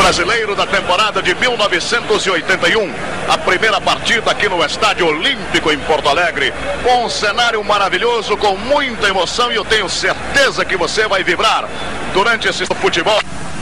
Brasileiro da temporada de 1981. A primeira partida aqui no Estádio Olímpico em Porto Alegre, com um cenário maravilhoso, com muita emoção, e eu tenho certeza que você vai vibrar durante esse futebol.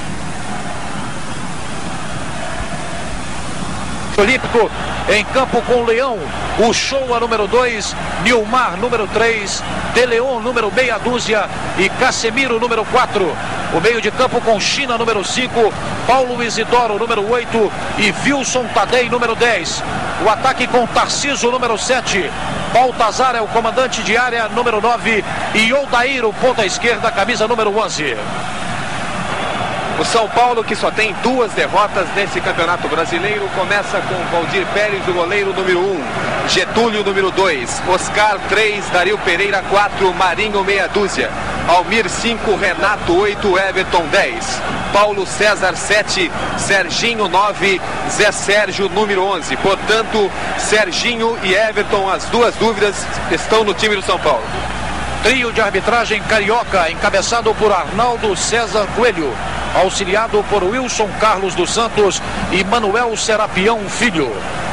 Olímpico em campo com Leão, o Show número 2, Nilmar número 3, De Leon número meia dúzia e Casemiro número 4. O meio de campo com China número 5, Paulo Isidoro número 8 e Wilson Tadei número 10. O ataque com Tarciso número 7, Baltazar é o comandante de área número 9 e Odair o ponta esquerda, camisa número 11. O São Paulo, que só tem 2 derrotas nesse campeonato brasileiro, começa com Valdir Pérez, o goleiro número 1, Getúlio número 2, Oscar 3, Dario Pereira 4, Marinho meia dúzia, Almir 5, Renato 8, Everton 10, Paulo César 7, Serginho 9, Zé Sérgio número 11. Portanto, Serginho e Everton, as duas dúvidas, estão no time do São Paulo. Trio de arbitragem carioca, encabeçado por Arnaldo César Coelho, auxiliado por Wilson Carlos dos Santos e Manuel Serapião Filho.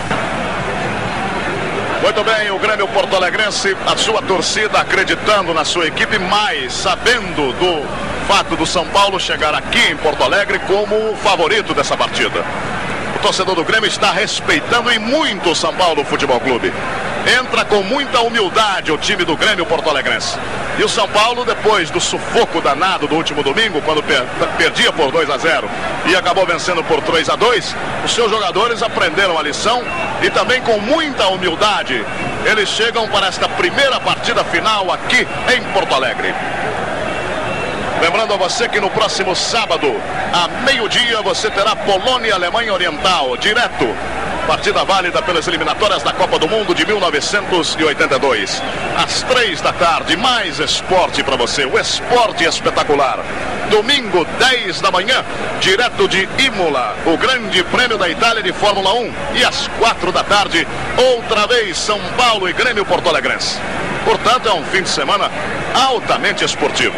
Muito bem, o Grêmio Porto Alegrense, a sua torcida acreditando na sua equipe, mas sabendo do fato do São Paulo chegar aqui em Porto Alegre como o favorito dessa partida. O torcedor do Grêmio está respeitando e muito o São Paulo Futebol Clube. Entra com muita humildade o time do Grêmio Porto Alegrense. E o São Paulo, depois do sufoco danado do último domingo, quando perdia por 2-0 e acabou vencendo por 3-2, os seus jogadores aprenderam a lição e também com muita humildade eles chegam para esta primeira partida final aqui em Porto Alegre. Lembrando a você que no próximo sábado, a meio-dia, você terá Polônia e Alemanha Oriental, direto. Partida válida pelas eliminatórias da Copa do Mundo de 1982. Às 3 da tarde, mais esporte para você, o esporte espetacular. Domingo, 10 da manhã, direto de Imola, o Grande Prêmio da Itália de Fórmula 1. E às 4 da tarde, outra vez, São Paulo e Grêmio Porto Alegrense. Portanto, é um fim de semana altamente esportivo.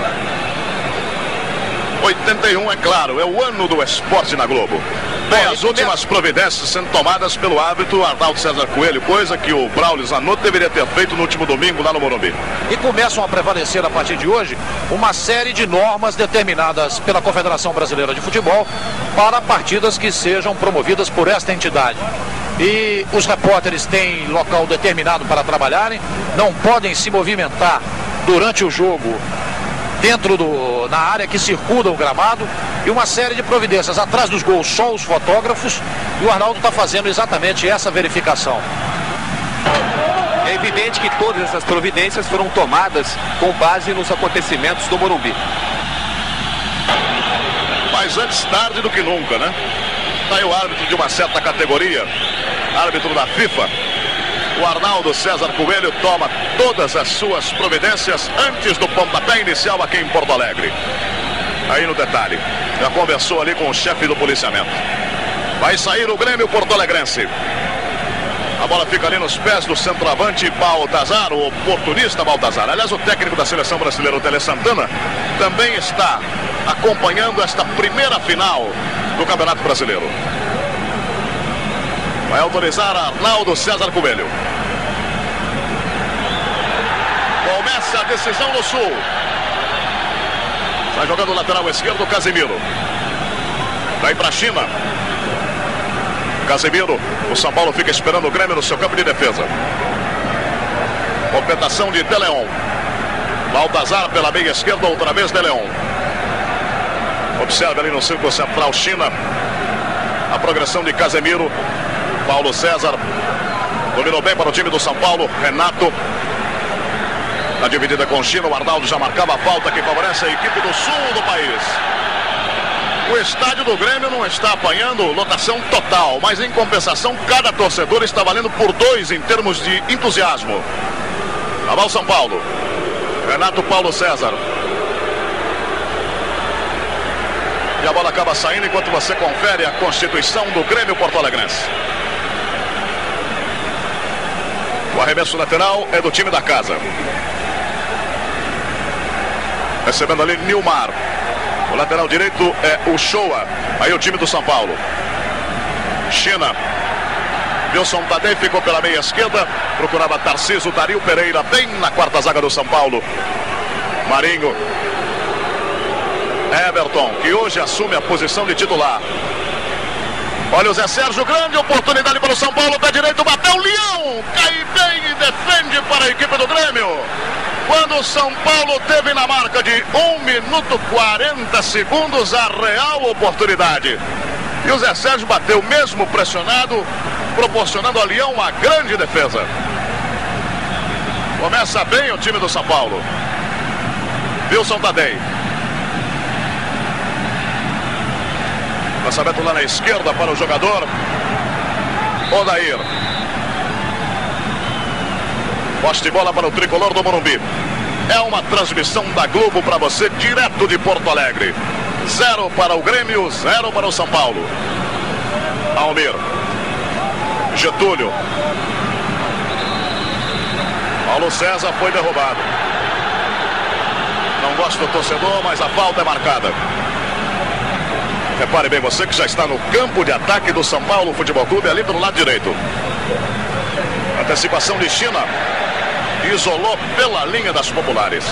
81, é claro, é o ano do esporte na Globo. Bem, as últimas providências sendo tomadas pelo árbitro Arnaldo César Coelho, coisa que o Braulio Zanotto deveria ter feito no último domingo lá no Morumbi. E começam a prevalecer a partir de hoje uma série de normas determinadas pela Confederação Brasileira de Futebol para partidas que sejam promovidas por esta entidade. E os repórteres têm local determinado para trabalharem, não podem se movimentar durante o jogo na área que circunda o gramado, e uma série de providências atrás dos gols, só os fotógrafos, e o Arnaldo está fazendo exatamente essa verificação. É evidente que todas essas providências foram tomadas com base nos acontecimentos do Morumbi. Mas antes tarde do que nunca, né? Está aí o árbitro de uma certa categoria, árbitro da FIFA. O Arnaldo César Coelho toma todas as suas providências antes do pontapé inicial aqui em Porto Alegre. Aí no detalhe, já conversou ali com o chefe do policiamento. Vai sair o Grêmio Porto Alegrense. A bola fica ali nos pés do centroavante Baltazar, o oportunista Baltazar. Aliás, o técnico da seleção brasileira, o Tele Santana, também está acompanhando esta primeira final do Campeonato Brasileiro. Vai autorizar Arnaldo César Coelho. Começa a decisão no Sul. Vai jogando o lateral esquerdo, Casemiro. Vai para a China. Casemiro, o São Paulo fica esperando o Grêmio no seu campo de defesa. Completação de De Leon. Baltazar pela meia esquerda, outra vez De Leon. Observe ali no círculo central, China. A progressão de Casemiro. Paulo César dominou bem para o time do São Paulo. Renato na dividida com China. O Arnaldo já marcava a falta que favorece a equipe do sul do país. O estádio do Grêmio não está apanhando lotação total, mas em compensação cada torcedor está valendo por 2 em termos de entusiasmo. Lá vai o São Paulo. Renato, Paulo César. E a bola acaba saindo enquanto você confere a constituição do Grêmio Porto Alegrense. O arremesso lateral é do time da casa. Recebendo ali Nilmar. O lateral direito é o Shoa. Aí o time do São Paulo. China. Wilson Tadei ficou pela meia esquerda. Procurava Tarcísio, Dario Pereira bem na quarta zaga do São Paulo. Marinho. Everton, que hoje assume a posição de titular. Olha o Zé Sérgio, grande oportunidade para o São Paulo, pé direito, bateu o Leão, cai bem e defende para a equipe do Grêmio. Quando o São Paulo teve na marca de 1 minuto 40 segundos a real oportunidade. E o Zé Sérgio bateu mesmo pressionado, proporcionando ao Leão uma grande defesa. Começa bem o time do São Paulo. Wilson Tadei. Lançamento lá na esquerda para o jogador Odair. Poste de bola para o tricolor do Morumbi. É uma transmissão da Globo para você direto de Porto Alegre. 0 para o Grêmio, 0 para o São Paulo. Almir. Getúlio. Paulo César foi derrubado. Não gosta do torcedor, mas a falta é marcada. Repare bem, você que já está no campo de ataque do São Paulo Futebol Clube, ali pelo lado direito. Antecipação de China. Isolou pela linha das populares.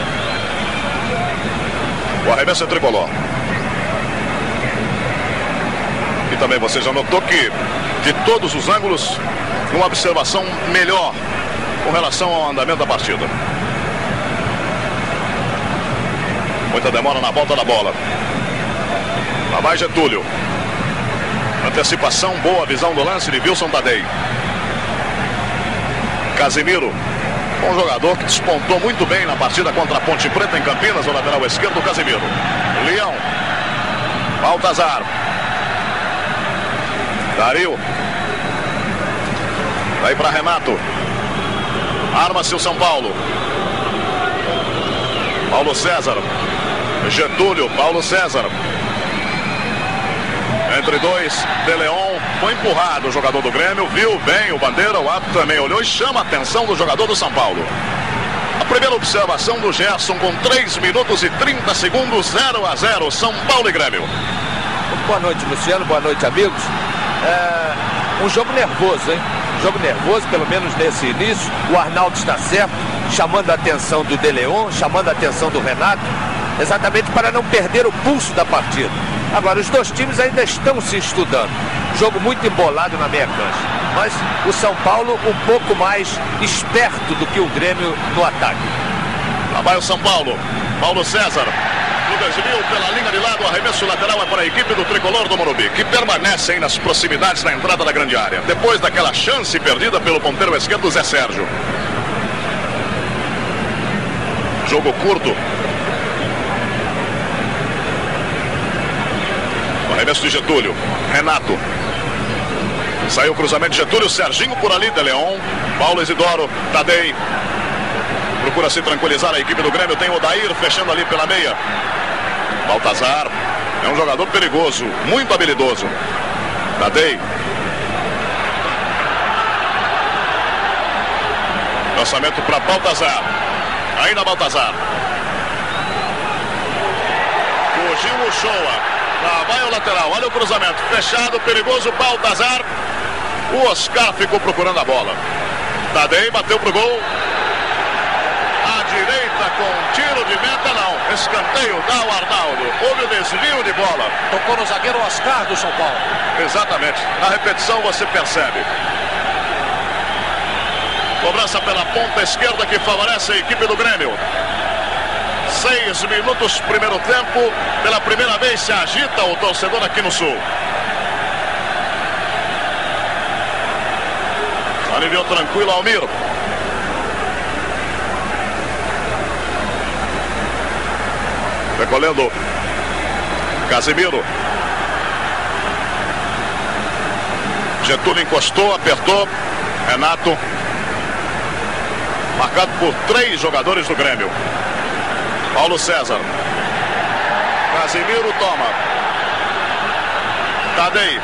O arremesso é tricolor. E também você já notou que de todos os ângulos, uma observação melhor com relação ao andamento da partida. Muita demora na volta da bola. Lá vai Getúlio. Antecipação, boa visão do lance de Wilson Tadei. Casimiro, um jogador que despontou muito bem na partida contra a Ponte Preta em Campinas, o lateral esquerdo, Casimiro. Leão. Baltazar. Dario. Daí para Renato. Arma-se o São Paulo. Paulo César. Getúlio, Paulo César. Entre dois, De Leon, foi empurrado o jogador do Grêmio, viu bem o Bandeira, o árbitro também olhou e chama a atenção do jogador do São Paulo. A primeira observação do Gerson com 3 minutos e 30 segundos, 0-0, São Paulo e Grêmio. Boa noite, Luciano, boa noite, amigos. Um jogo nervoso, hein? Jogo nervoso, pelo menos nesse início. O Arnaldo está certo, chamando a atenção do De Leon, chamando a atenção do Renato, exatamente para não perder o pulso da partida. Agora, os dois times ainda estão se estudando. Jogo muito embolado na meia cancha. Mas o São Paulo um pouco mais esperto do que o Grêmio no ataque. Lá vai o São Paulo. Paulo César. No desvio pela linha de lado, o arremesso lateral é para a equipe do tricolor do Morumbi, que permanece aí nas proximidades da entrada da grande área. Depois daquela chance perdida pelo ponteiro esquerdo, Zé Sérgio. Jogo curto. Arremesso de Getúlio. Renato. Saiu o cruzamento de Getúlio. Serginho por ali. De Leon. Paulo Isidoro. Tadei. Procura se tranquilizar a equipe do Grêmio. Tem o Odair fechando ali pela meia. Baltazar. É um jogador perigoso. Muito habilidoso. Tadei. Lançamento para Baltazar. Ainda Baltazar. Fugiu o Shoa. Lá vai o lateral, olha o cruzamento, fechado, perigoso, Baltazar. O Oscar ficou procurando a bola. Tadei bateu pro gol. À direita com tiro de meta, não. Escanteio, dá o Arnaldo. Houve o desvio de bola. Tocou no zagueiro Oscar do São Paulo. Exatamente, na repetição você percebe. Cobrança pela ponta esquerda que favorece a equipe do Grêmio. 6 minutos, primeiro tempo. Pela primeira vez se agita o torcedor aqui no Sul. Aliviou tranquilo Almir. Recolhendo Casimiro. Getúlio encostou, apertou. Renato. Marcado por 3 jogadores do Grêmio. Paulo César. Casimiro toma. Tadei.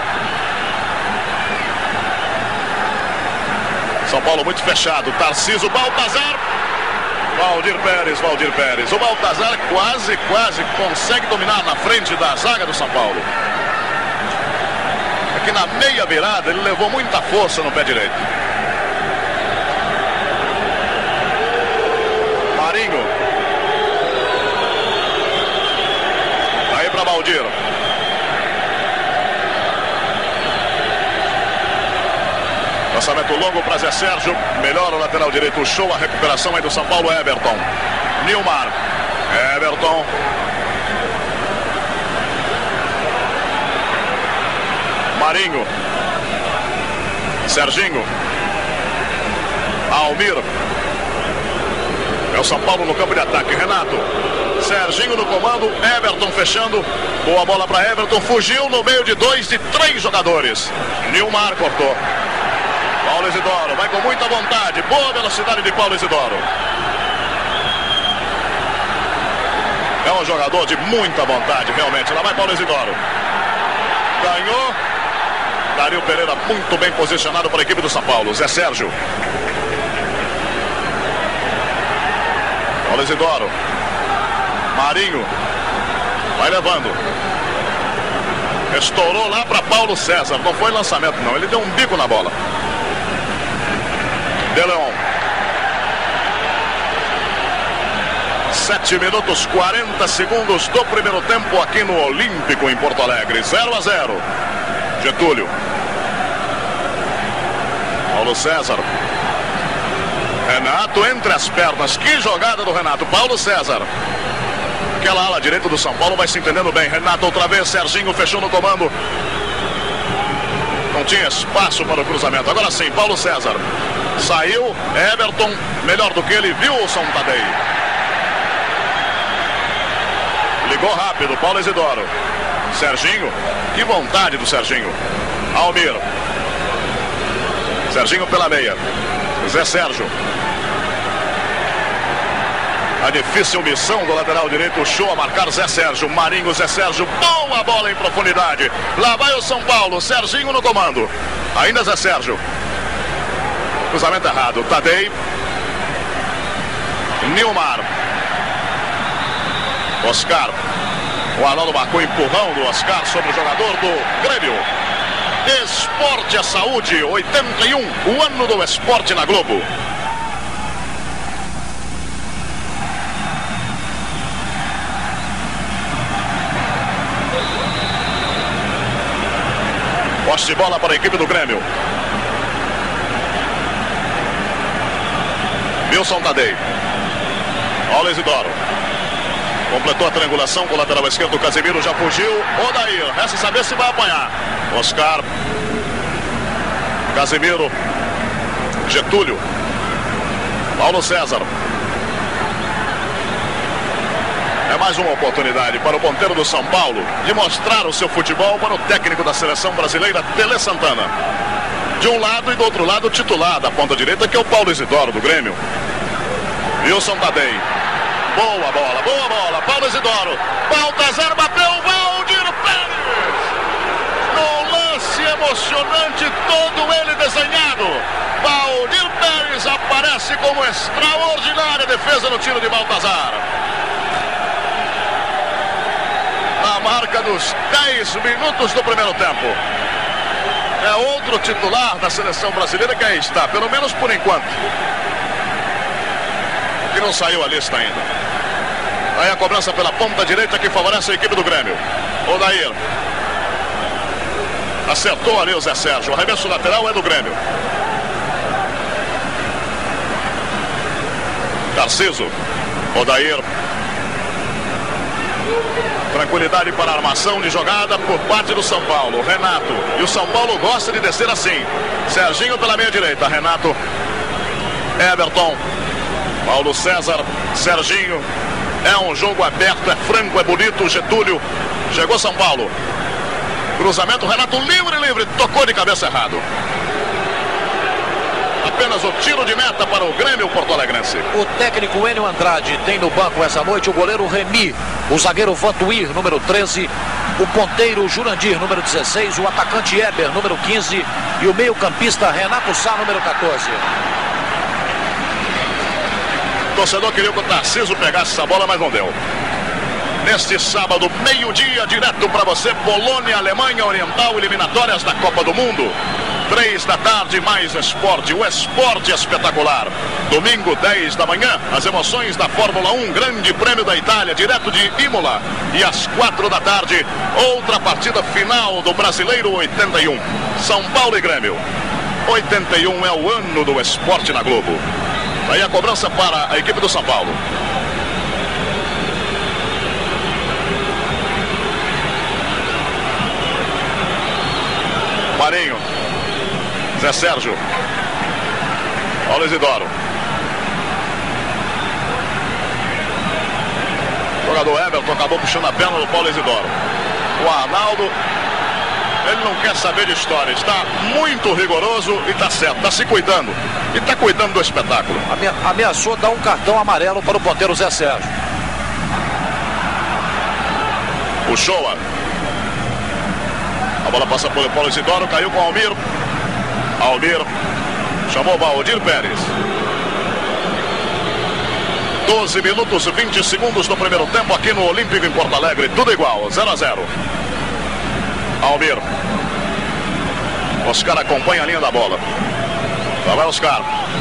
São Paulo muito fechado. Tarcísio, Baltazar. Valdir Pérez. O Baltazar quase consegue dominar na frente da zaga do São Paulo. Aqui na meia virada ele levou muita força no pé direito. Marinho. Aí para Valdir. Lançamento longo para Zé Sérgio. Melhora o lateral direito. Show a recuperação aí do São Paulo. Everton. Nilmar. Everton. Marinho. Serginho. Almir. É o São Paulo no campo de ataque. Renato. Serginho no comando. Everton fechando. Boa bola para Everton. Fugiu no meio de 2 de 3 jogadores. Nilmar cortou. Paulo Isidoro vai com muita vontade. Boa velocidade de Paulo Isidoro. É um jogador de muita vontade, realmente. Lá vai Paulo Isidoro. Ganhou. Dario Pereira muito bem posicionado para a equipe do São Paulo. Zé Sérgio. Paulo Isidoro. Marinho. Vai levando. Estourou lá para Paulo César. Não foi lançamento não. Ele deu um bico na bola. De Leon. 7 minutos 40 segundos do primeiro tempo aqui no Olímpico em Porto Alegre. 0-0. Getúlio. Paulo César. Renato entre as pernas. Que jogada do Renato. Paulo César. Aquela ala direita do São Paulo vai se entendendo bem. Renato outra vez. Serginho fechou no comando. Não tinha espaço para o cruzamento. Agora sim, Paulo César. Saiu, Everton, melhor do que ele, viu o São Tadei. Ligou rápido, Paulo Isidoro. Serginho, que vontade do Serginho. Almir. Serginho pela meia. Zé Sérgio. A difícil missão do lateral direito, show a marcar Zé Sérgio. Marinho, Zé Sérgio, boa bola em profundidade. Lá vai o São Paulo, Serginho no comando. Ainda Zé Sérgio. Cruzamento errado, Tadei. Nilmar. Oscar. O Arnaldo marcou empurrão do Oscar sobre o jogador do Grêmio. Esporte é saúde, 81, o ano do esporte na Globo. Poste de bola para a equipe do Grêmio. Wilson Tadei. Paulo Isidoro. Completou a triangulação com o lateral esquerdo. Casemiro já fugiu. Odair. Resta saber se vai apanhar. Oscar. Casemiro. Getúlio. Paulo César. É mais uma oportunidade para o ponteiro do São Paulo de mostrar o seu futebol para o técnico da seleção brasileira, Tele Santana. De um lado e do outro lado o titular da ponta direita, que é o Paulo Isidoro do Grêmio. Wilson Tadei. Boa bola. Paulo Isidoro. Baltazar bateu, Valdir Pérez. No lance emocionante, todo ele desenhado. Valdir Pérez aparece como extraordinária defesa no tiro de Baltazar. Na marca dos 10 minutos do primeiro tempo. É outro titular da seleção brasileira que aí está, pelo menos por enquanto. Que não saiu a lista ainda. Aí a cobrança pela ponta direita que favorece a equipe do Grêmio. Odair. Acertou ali o Zé Sérgio. O arremesso lateral é do Grêmio. Tarciso. Odair. Tranquilidade para a armação de jogada por parte do São Paulo. Renato. E o São Paulo gosta de descer assim. Serginho pela meia direita. Renato. Everton. Paulo César. Serginho. É um jogo aberto, é franco, é bonito. Getúlio. Chegou São Paulo. Cruzamento. Renato livre. Tocou de cabeça errado. Apenas o tiro de meta para o Grêmio porto-alegrense. O técnico Enio Andrade tem no banco essa noite o goleiro Remy, o zagueiro Vantuir, número 13, o ponteiro Jurandir, número 16, o atacante Eber, número 15 e o meio-campista Renato Sá, número 14. O torcedor queria que o Tarcísio pegasse essa bola, mas não deu. Neste sábado, meio-dia, direto para você, Polônia, Alemanha Oriental, eliminatórias da Copa do Mundo. 3 da tarde, mais esporte, o esporte espetacular. Domingo, 10 da manhã, as emoções da Fórmula 1, Grande Prêmio da Itália, direto de Imola. E às 4 da tarde, outra partida final do Brasileiro 81. São Paulo e Grêmio. 81 é o ano do esporte na Globo. Aí a cobrança para a equipe do São Paulo. Marinho, Zé Sérgio, Paulo Isidoro. O jogador Everton acabou puxando a perna do Paulo Isidoro. O Arnaldo, ele não quer saber de história, está muito rigoroso e está certo, está se cuidando. E está cuidando do espetáculo. Ameaçou dar um cartão amarelo para o ponteiro Zé Sérgio. O Shoa. A bola passa pelo Paulo Isidoro, caiu com Almir. Almir chamou Valdir Pérez. 12 minutos e 20 segundos do primeiro tempo aqui no Olímpico em Porto Alegre. Tudo igual, 0-0. Almir. Oscar acompanha a linha da bola. Lá vai Oscar.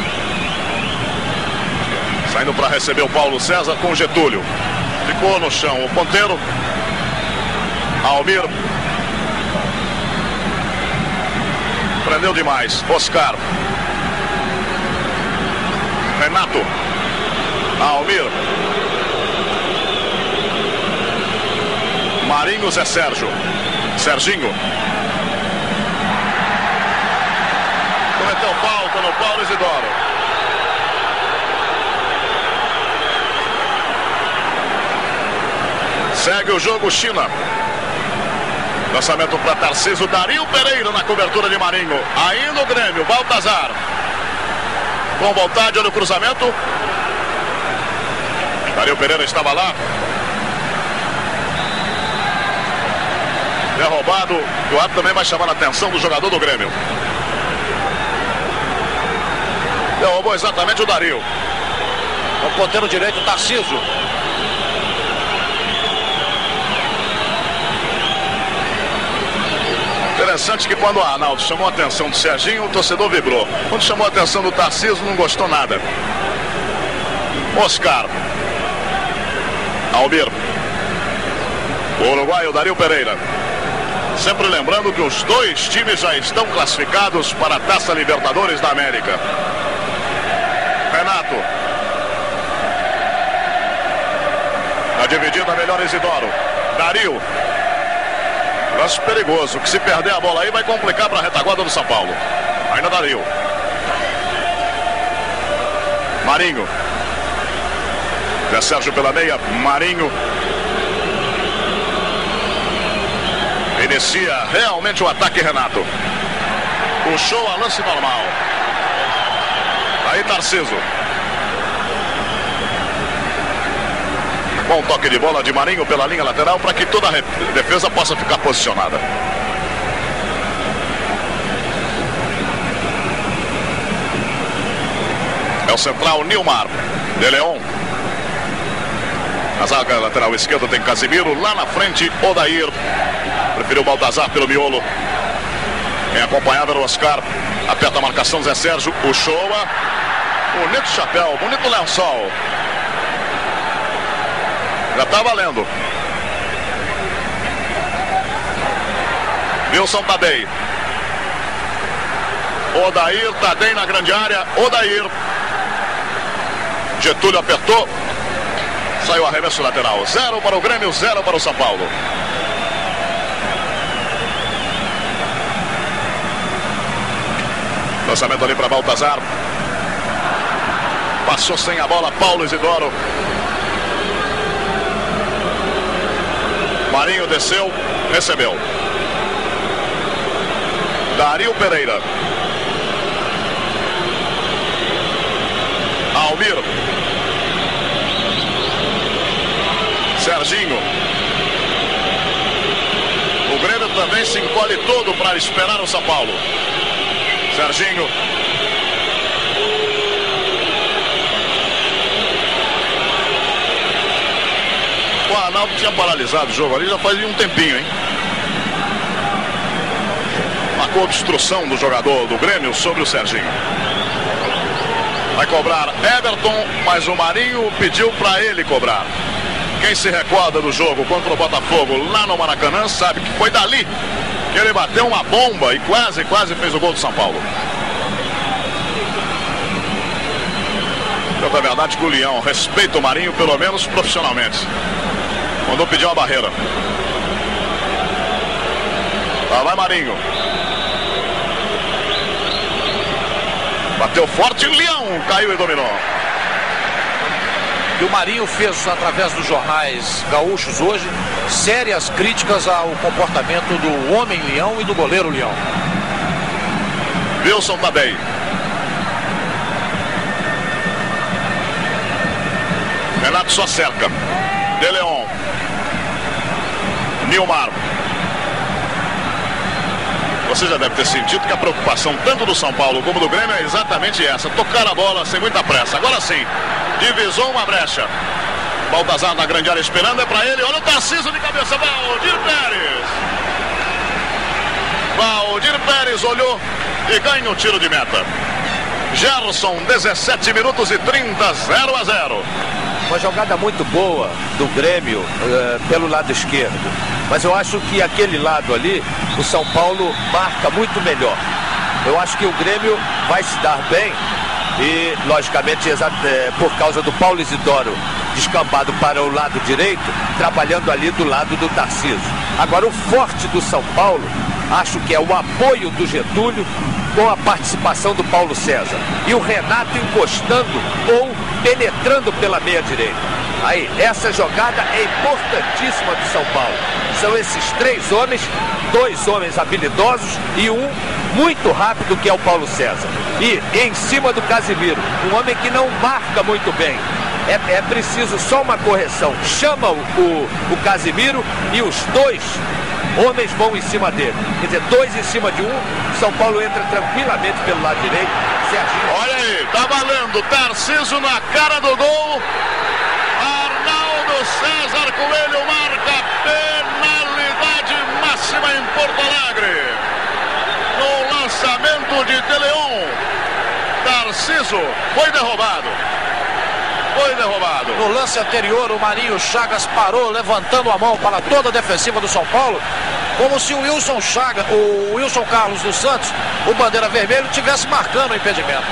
Saindo para receber o Paulo César com o Getúlio. Ficou no chão o ponteiro. Almir. Prendeu demais. Oscar. Renato. Almir. Marinho, Zé Sérgio. Serginho. Cometeu falta no Paulo Isidoro. Segue o jogo, China. Lançamento para Tarcísio, Dario Pereira na cobertura de Marinho. Ainda o Grêmio, Baltazar. Com vontade, olha o cruzamento. Dario Pereira estava lá. Derrubado. O árbitro também vai chamar a atenção do jogador do Grêmio. Derrubou exatamente o Dario. O ponteiro direito, Tarcísio. Interessante que quando o Arnaldo chamou a atenção do Serginho, o torcedor vibrou. Quando chamou a atenção do Tarcísio, não gostou nada. Oscar. Almir. O uruguaio Dario Pereira. Sempre lembrando que os dois times já estão classificados para a Taça Libertadores da América. Renato. Na dividida, melhor Isidoro. Dario. Lance perigoso, que se perder a bola aí vai complicar para a retaguarda do São Paulo. Ainda Dario. Marinho. Zé Sérgio pela meia. Marinho. Inicia realmente o ataque, Renato. Puxou a lance normal. Aí Tarcísio. Bom toque de bola de Marinho pela linha lateral para que toda a defesa possa ficar posicionada. É o central Nilmar. De Leon. Na zaga lateral esquerda tem Casimiro. Lá na frente, Odair. Preferiu Baltazar pelo miolo. Quem acompanhava era o Oscar. Aperta a marcação Zé Sérgio. O Shoa. Bonito chapéu, bonito lençol. Já tá valendo. Wilson Tadei. Odair, Tadei na grande área. Odair. Getúlio apertou. Saiu arremesso lateral. 0 para o Grêmio, 0 para o São Paulo. Lançamento ali para Baltazar. Passou sem a bola Paulo Isidoro. Marinho desceu, recebeu. Dario Pereira. Almir. Serginho. O Grêmio também se encolhe todo para esperar o São Paulo. Serginho. O Arnaldo tinha paralisado o jogo ali já fazia um tempinho, hein? Marcou obstrução do jogador do Grêmio sobre o Serginho. Vai cobrar Everton, mas o Marinho pediu para ele cobrar. Quem se recorda do jogo contra o Botafogo lá no Maracanã sabe que foi dali que ele bateu uma bomba e quase fez o gol do São Paulo. É verdade que o Leão respeita o Marinho, pelo menos profissionalmente. Mandou pedir uma barreira. Lá vai Marinho. Bateu forte, Leão caiu e dominou. E o Marinho fez, através dos jornais gaúchos hoje, sérias críticas ao comportamento do homem Leão e do goleiro Leão. Wilson tá bem. Renato só cerca. De Leon. Nilmar. Você já deve ter sentido que a preocupação tanto do São Paulo como do Grêmio é exatamente essa. Tocar a bola sem muita pressa. Agora sim. Divisou uma brecha. Baltazar na grande área esperando. É pra ele. Olha o Tarcísio de cabeça. Valdir Pérez. Valdir Pérez olhou e ganha o tiro de meta. Gerson, 17 minutos e 30, 0-0. Uma jogada muito boa do Grêmio pelo lado esquerdo. Mas eu acho que aquele lado ali, o São Paulo marca muito melhor. Eu acho que o Grêmio vai se dar bem e, logicamente, por causa do Paulo Isidoro descambado para o lado direito, trabalhando ali do lado do Tarcísio. Agora, o forte do São Paulo, acho que é o apoio do Getúlio com a participação do Paulo César. E o Renato encostando ou penetrando pela meia direita. Aí, essa jogada é importantíssima do São Paulo. São esses três homens, dois homens habilidosos e um muito rápido, que é o Paulo César. E em cima do Casimiro, um homem que não marca muito bem. É preciso só uma correção. Chama o Casimiro e os dois homens vão em cima dele. Quer dizer, dois em cima de um. São Paulo entra tranquilamente pelo lado direito. Serginho. Olha aí, tá valendo. Tarcísio na cara do gol. Arnaldo César Coelho marca penalidade máxima em Porto Alegre. No lançamento de De Leon, Tarcísio foi derrubado. Foi derrubado. No lance anterior, o Marinho Chagas parou, levantando a mão para toda a defensiva do São Paulo, como se o Wilson Carlos dos Santos, o bandeira vermelho, estivesse marcando o impedimento.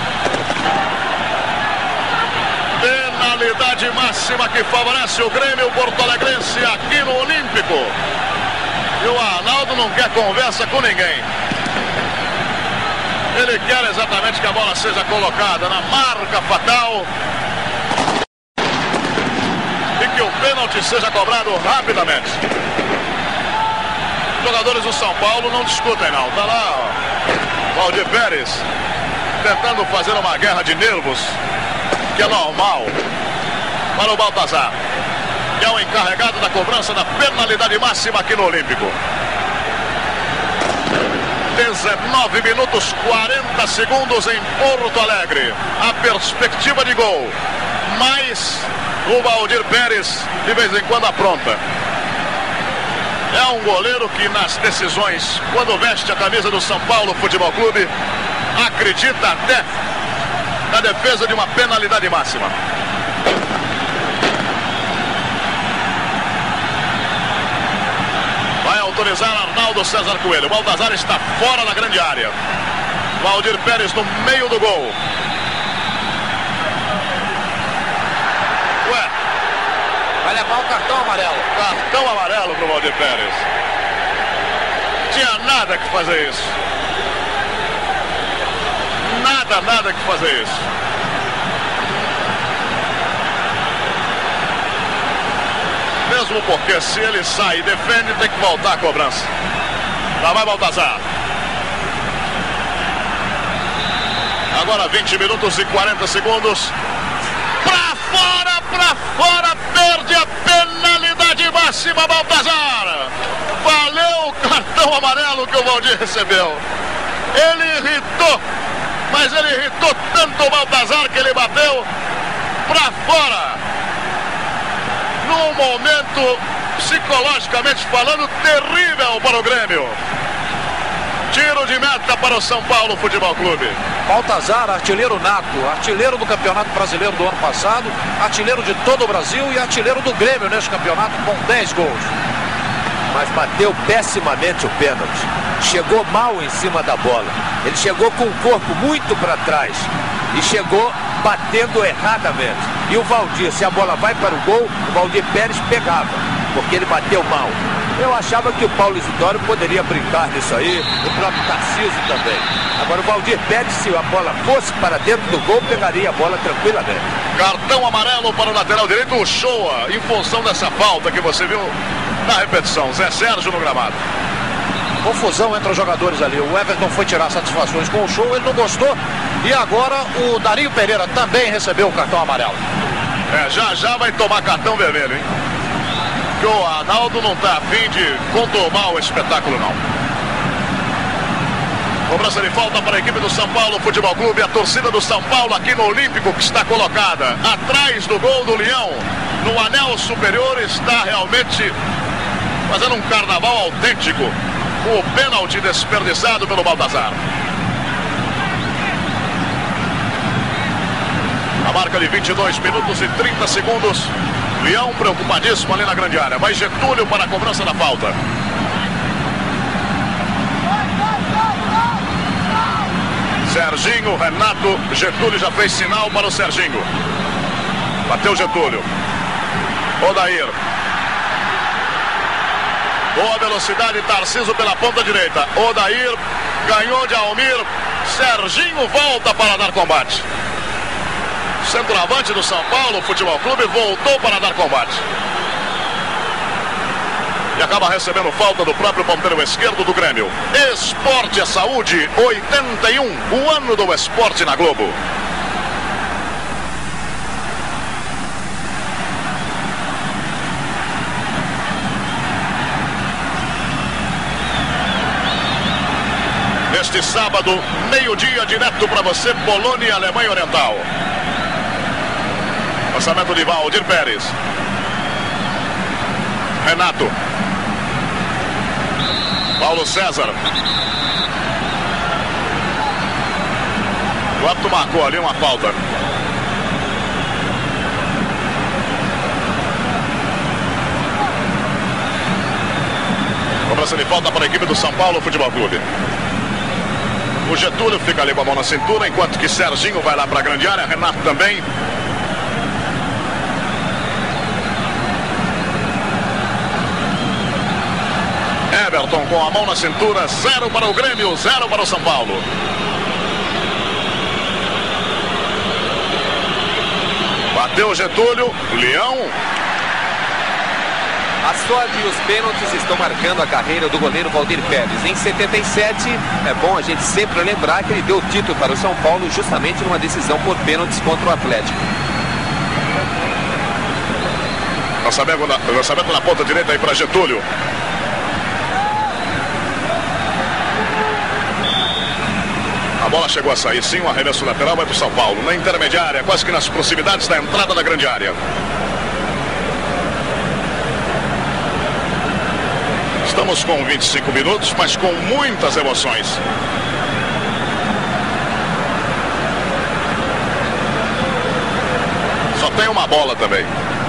Penalidade máxima que favorece o Grêmio porto-alegrense aqui no Olímpico. E o Arnaldo não quer conversa com ninguém. Ele quer exatamente que a bola seja colocada na marca fatal e que o pênalti seja cobrado rapidamente. Os jogadores do São Paulo não discutem não. Tá lá, ó, Valdir Pérez tentando fazer uma guerra de nervos, que é normal para o Baltazar, que é o encarregado da cobrança da penalidade máxima aqui no Olímpico. 19 minutos 40 segundos em Porto Alegre. A perspectiva de gol, mas o Valdir Pérez de vez em quando apronta. É um goleiro que nas decisões, quando veste a camisa do São Paulo Futebol Clube, acredita até na defesa de uma penalidade máxima. Vai autorizar Arnaldo César Coelho. O Baltazar está fora da grande área. Valdir Pérez no meio do gol. Ué, Vai levar o cartão amarelo. cartão amarelo para o Valdir Pérez. Tinha nada que fazer isso. Nada que fazer isso. Mesmo porque se ele sai e defende, tem que voltar a cobrança. Lá vai Baltazar. Agora 20 minutos e 40 segundos. Pra fora, perde a penalidade máxima, Baltazar. Valeu o cartão amarelo que o Valdir recebeu. Ele irritou, mas ele irritou tanto o Baltazar que ele bateu pra fora. num momento, psicologicamente falando, terrível para o Grêmio. Tiro de meta para o São Paulo Futebol Clube. Baltazar, artilheiro nato, artilheiro do Campeonato Brasileiro do ano passado, artilheiro de todo o Brasil e artilheiro do Grêmio neste campeonato com 10 gols. Mas bateu pessimamente o pênalti. Chegou mal em cima da bola. Ele chegou com o corpo muito para trás e chegou batendo erradamente. E o Valdir, se a bola vai para o gol, o Valdir Pérez pegava, porque ele bateu mal. Eu achava que o Paulo Isidoro poderia brincar nisso aí, o próprio Tarcísio também. Agora o Valdir Pérez, se a bola fosse para dentro do gol, pegaria a bola tranquilamente. Cartão amarelo para o lateral direito, o Shoa, em função dessa falta que você viu na repetição. Zé Sérgio no gramado. Confusão entre os jogadores ali. O Everton foi tirar satisfações com o Show, ele não gostou. E agora o Darinho Pereira também recebeu o cartão amarelo. Já vai tomar cartão vermelho, hein? Que o Arnaldo não está a fim de conturbar o espetáculo, não. Cobrança de falta para a equipe do São Paulo Futebol Clube. A torcida do São Paulo aqui no Olímpico, que está colocada atrás do gol do Leão, no anel superior, está realmente fazendo um carnaval autêntico. O pênalti desperdiçado pelo Baltazar. A marca de 22 minutos e 30 segundos. Leão preocupadíssimo ali na grande área. Vai Getúlio para a cobrança da falta. Serginho, Renato, Getúlio já fez sinal para o Serginho. Bateu Getúlio. Odair. Boa velocidade, Tarcísio pela ponta direita. Odair ganhou de Almir. Serginho volta para dar combate. Centroavante do São Paulo Futebol Clube voltou para dar combate. E acaba recebendo falta do próprio ponteiro esquerdo do Grêmio. Esporte é Saúde, 81, o ano do esporte na Globo. Neste sábado, meio-dia, direto para você, Polônia e Alemanha Oriental. Lançamento de Valdir Pérez. Renato. Paulo César. O árbitro marcou ali uma falta. Cobrança de falta para a equipe do São Paulo Futebol Clube. O Getúlio fica ali com a mão na cintura, enquanto que Serginho vai lá para a grande área, Renato também. Everton com a mão na cintura, 0 para o Grêmio, 0 para o São Paulo. Bateu Getúlio, Leão. A sorte e os pênaltis estão marcando a carreira do goleiro Valdir Pérez. Em 77, é bom a gente sempre lembrar que ele deu o título para o São Paulo justamente numa decisão por pênaltis contra o Atlético. Lançamento na ponta direita aí para Getúlio. A bola chegou a sair, sim, um arremesso lateral vai para o São Paulo. Na intermediária, quase que nas proximidades da entrada da grande área. Estamos com 25 minutos, mas com muitas emoções. Só tem uma bola também.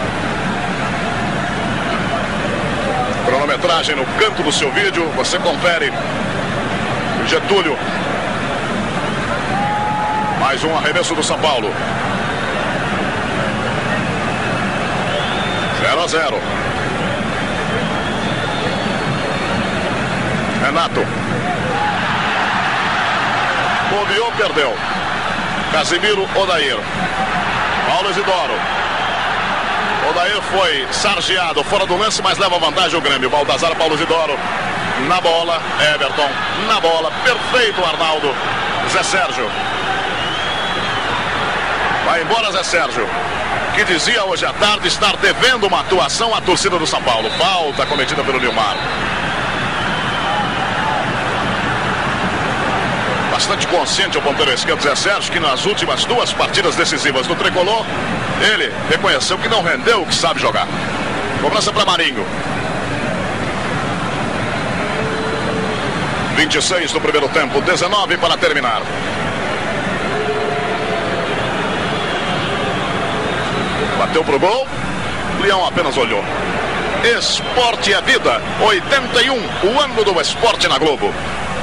Cronometragem no canto do seu vídeo, você confere. Getúlio. Mais um arremesso do São Paulo. 0-0. Renato. Bobeou, perdeu. Casimiro, Odair. Paulo Isidoro. Odair foi sargeado fora do lance, mas leva vantagem o Grêmio. Baltazar, Paulo Isidoro. Na bola, Everton. Na bola, perfeito Arnaldo. Zé Sérgio. Vai embora Zé Sérgio, que dizia hoje à tarde estar devendo uma atuação à torcida do São Paulo. Falta cometida pelo Nilmar. Bastante consciente o ponteiro esquerdo Zé Sérgio, que nas últimas 2 partidas decisivas do Tricolor, ele reconheceu que não rendeu o que sabe jogar. Cobrança para Marinho. 26 do primeiro tempo, 19 para terminar. Bateu pro gol. Leão apenas olhou. Esporte é vida. 81, o ano do esporte na Globo.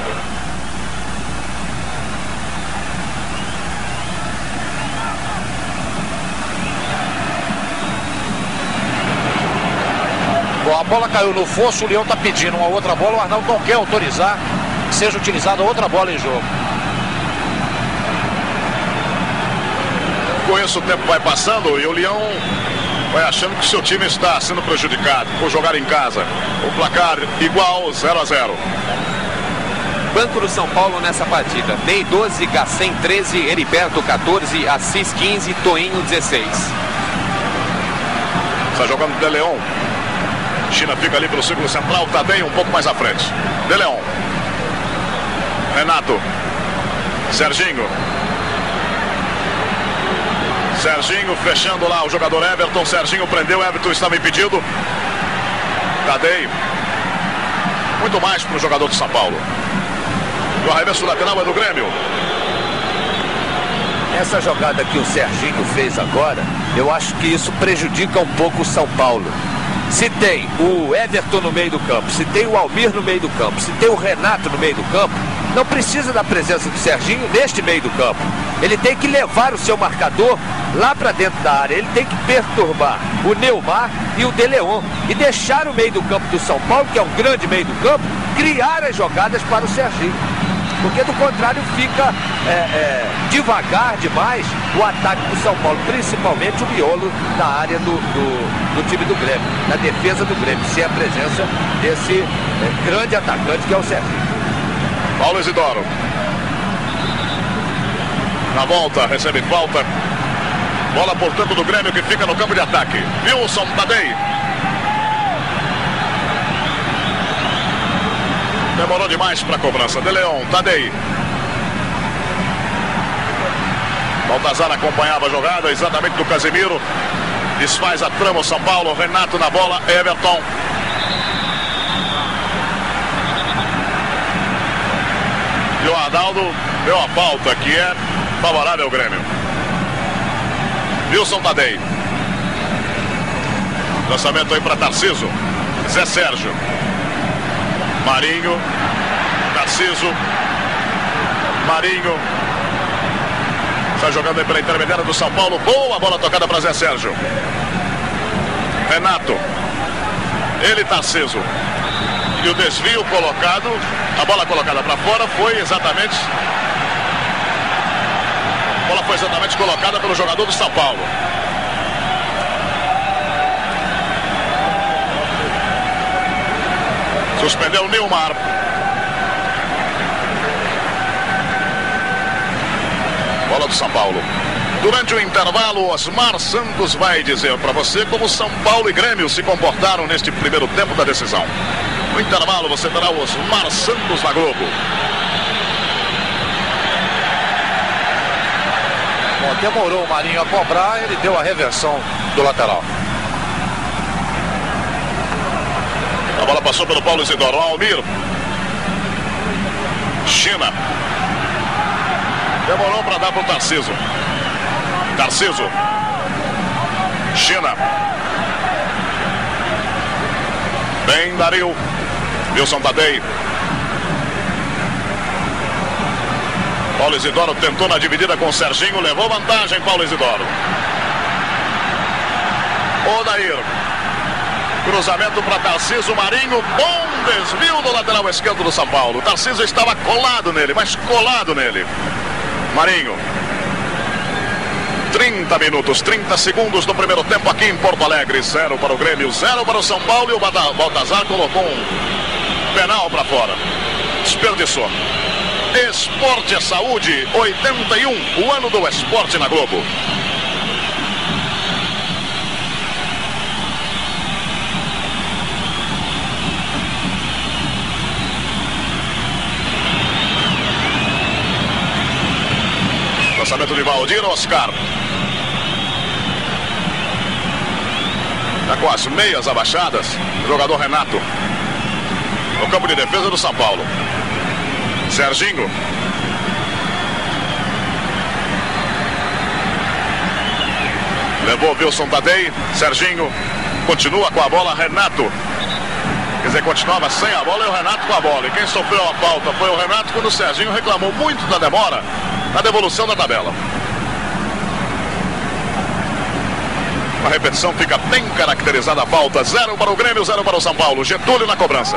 Bom, a bola caiu no fosso, o Leão está pedindo uma outra bola, o Arnaldo não quer autorizar que seja utilizada outra bola em jogo. Com isso o tempo vai passando e o Leão vai achando que o seu time está sendo prejudicado por jogar em casa. O placar igual, 0-0. Banco do São Paulo nessa partida: Ney 12, Gacém 13, Heriberto 14, Assis 15, Toinho 16. Está jogando De Leon. China fica ali pelo círculo central, Tadei um pouco mais à frente. De Leon. Renato. Serginho. Serginho fechando lá o jogador Everton. Serginho prendeu, Everton estava impedido. Tadei. Muito mais para o jogador de São Paulo. O arremesso lateral é do Grêmio. Essa jogada que o Serginho fez agora, eu acho que isso prejudica um pouco o São Paulo. Se tem o Everton no meio do campo, se tem o Almir no meio do campo, se tem o Renato no meio do campo, não precisa da presença do Serginho neste meio do campo. Ele tem que levar o seu marcador lá para dentro da área. Ele tem que perturbar o Neymar e o De Leon e deixar o meio do campo do São Paulo, que é um grande meio do campo, criar as jogadas para o Serginho. Porque do contrário fica devagar demais o ataque do São Paulo, principalmente o miolo da área do time do Grêmio, na defesa do Grêmio, sem a presença desse grande atacante que é o Serginho. Paulo Isidoro. Na volta, recebe falta. Bola, portanto, do Grêmio que fica no campo de ataque. Wilson Tadei. Demorou demais para a cobrança. De Leon, Tadei. Baltazar acompanhava a jogada exatamente do Casemiro. Desfaz a trama o São Paulo. Renato na bola, Everton. E o Arnaldo deu a falta que é favorável ao Grêmio. Wilson Tadei. Lançamento aí para Tarciso. Zé Sérgio. Marinho. Tarciso. Marinho. Está jogando aí pela intermediária do São Paulo. Boa bola tocada para Zé Sérgio. Renato. Ele, Tarciso. E o desvio colocado, a bola colocada para fora foi exatamente... A bola foi exatamente colocada pelo jogador do São Paulo. Suspendeu o Neymar. Bola do São Paulo. Durante o intervalo, Osmar Santos vai dizer para você como São Paulo e Grêmio se comportaram neste primeiro tempo da decisão. No intervalo você terá o Osmar Santos na Globo. Bom, demorou o Marinho a cobrar, ele deu a reversão do lateral. A bola passou pelo Paulo Isidoro. Almir. China. Demorou para dar para o Tarciso. Tarciso. China. Bem, Dario. Wilson Tadei. Paulo Isidoro tentou na dividida com o Serginho. Levou vantagem, Paulo Isidoro. Odair. Cruzamento para Tarciso. Marinho. Bom desvio do lateral esquerdo do São Paulo. Tarciso estava colado nele, mas colado nele. Marinho. 30 minutos, 30 segundos do primeiro tempo aqui em Porto Alegre. 0 para o Grêmio, 0 para o São Paulo. E o Baltazar colocou um penal para fora. Desperdiçou. Esporte é saúde. 81, o ano do esporte na Globo. Lançamento de Valdir, Oscar. Já com as meias abaixadas, o jogador Renato. No campo de defesa do São Paulo. Serginho. Levou Wilson Tadei. Serginho continua com a bola. Renato. Quer dizer, continuava sem a bola e o Renato com a bola. E quem sofreu a falta foi o Renato, quando o Serginho reclamou muito da demora na devolução da tabela. A repetição fica bem caracterizada a falta. 0 para o Grêmio, 0 para o São Paulo. Getúlio na cobrança.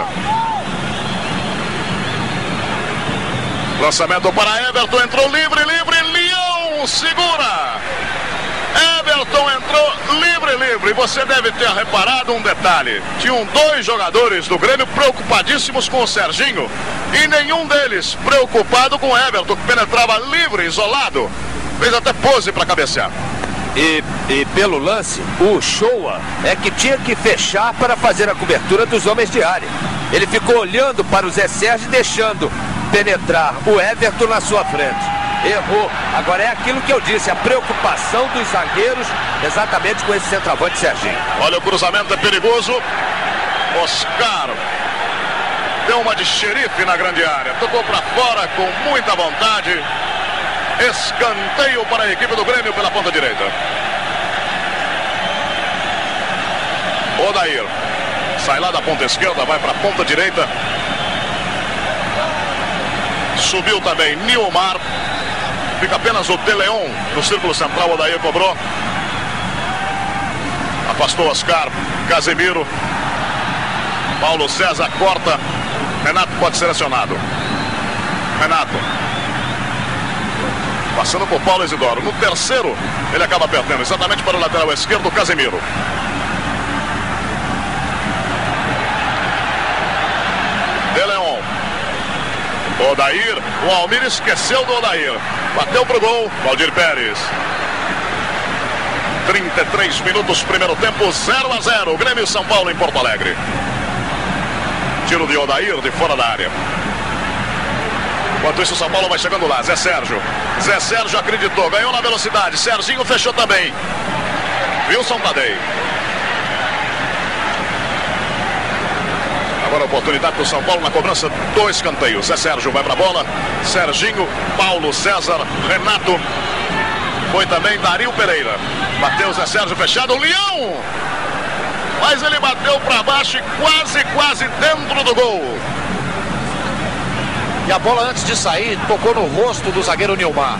Lançamento para Everton, entrou livre, Leão segura. Everton entrou livre. Você deve ter reparado um detalhe. Tinham 2 jogadores do Grêmio preocupadíssimos com o Serginho e nenhum deles preocupado com o Everton, que penetrava livre, isolado. Fez até pose para cabecear. E pelo lance, o Shoa é que tinha que fechar para fazer a cobertura dos homens de área. Ele ficou olhando para o Zé Sérgio, deixando penetrar o Everton na sua frente. Errou. Agora é aquilo que eu disse, a preocupação dos zagueiros exatamente com esse centroavante Serginho. Olha, o cruzamento é perigoso. Oscar deu uma de xerife na grande área, tocou para fora com muita vontade. Escanteio para a equipe do Grêmio pela ponta direita. Odair sai lá da ponta esquerda, vai para a ponta direita. Subiu também Nilmar. Fica apenas o De Leon no círculo central. Odair cobrou. Afastou Oscar. Casemiro. Paulo César corta. Renato pode ser acionado. Renato. Passando por Paulo Isidoro. No terceiro, ele acaba perdendo exatamente para o lateral esquerdo, Casemiro. De Leon. Odair. O Almir esqueceu do Odair. Bateu pro gol. Valdir Pérez. 33 minutos, primeiro tempo, 0-0. Grêmio e São Paulo em Porto Alegre. Tiro de Odair de fora da área. Enquanto isso, o São Paulo vai chegando lá. Zé Sérgio acreditou, ganhou na velocidade. Serginho fechou também. Wilson Tadei. Agora a oportunidade do São Paulo na cobrança do escanteio. Zé Sérgio vai para a bola. Serginho, Paulo César, Renato. Foi também Dario Pereira. Bateu Zé Sérgio fechado. Leão! Mas ele bateu para baixo e quase dentro do gol. E a bola, antes de sair, tocou no rosto do zagueiro Nilmar.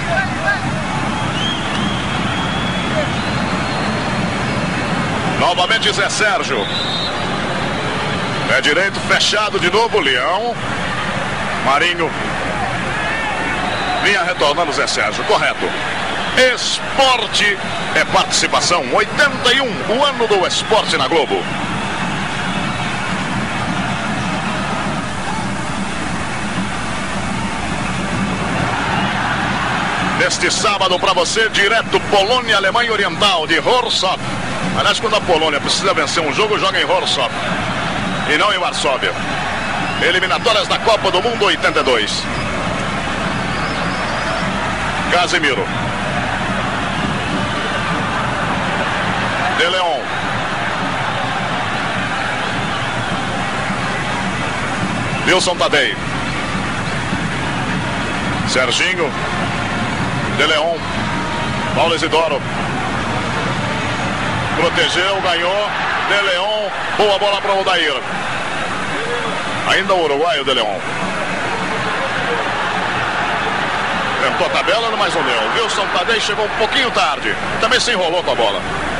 Novamente Zé Sérgio. É direito, fechado de novo, Leão. Marinho. Vinha retornando Zé Sérgio, correto. Esporte é participação. 81, o ano do esporte na Globo. Neste sábado para você, direto Polônia, Alemanha Oriental, de Wrocław. Aliás, quando a Polônia precisa vencer um jogo, joga em Wrocław e não em Varsóvia. Eliminatórias da Copa do Mundo 82. Casemiro. De Leon. Wilson Tadei. Serginho. De Leon. Paulo Isidoro. Protegeu, ganhou. De Leon. Boa bola para o Odair. Ainda o uruguaio De Leon. Tentou a tabela, mas não deu. Wilson Tadei chegou um pouquinho tarde. Também se enrolou com a bola.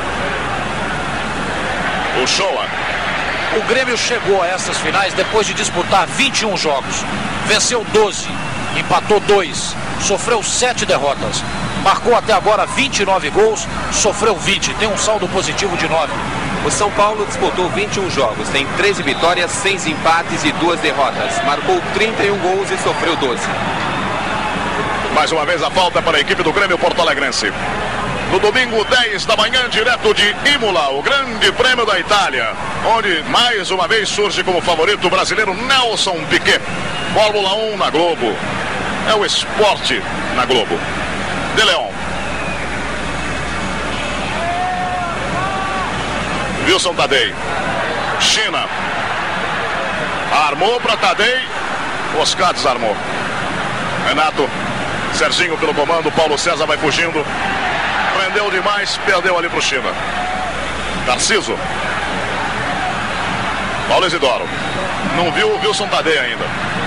O Shoa. O Grêmio chegou a essas finais depois de disputar 21 jogos. Venceu 12, empatou 2, sofreu 7 derrotas. Marcou até agora 29 gols, sofreu 20, tem um saldo positivo de 9. O São Paulo disputou 21 jogos, tem 13 vitórias, 6 empates e 2 derrotas. Marcou 31 gols e sofreu 12. Mais uma vez a falta para a equipe do Grêmio porto-alegrense. No domingo, 10 da manhã, direto de Imola, o Grande Prêmio da Itália, onde mais uma vez surge como favorito o brasileiro Nelson Piquet. Fórmula 1 na Globo. É o esporte na Globo. De Leon. Wilson Tadei. China. Armou para Tadei. Oscar desarmou. Renato. Serginho pelo comando. Paulo César vai fugindo. Prendeu demais. Perdeu ali pro China. Tarciso. Paulo Isidoro. Não viu o Wilson Tadei ainda.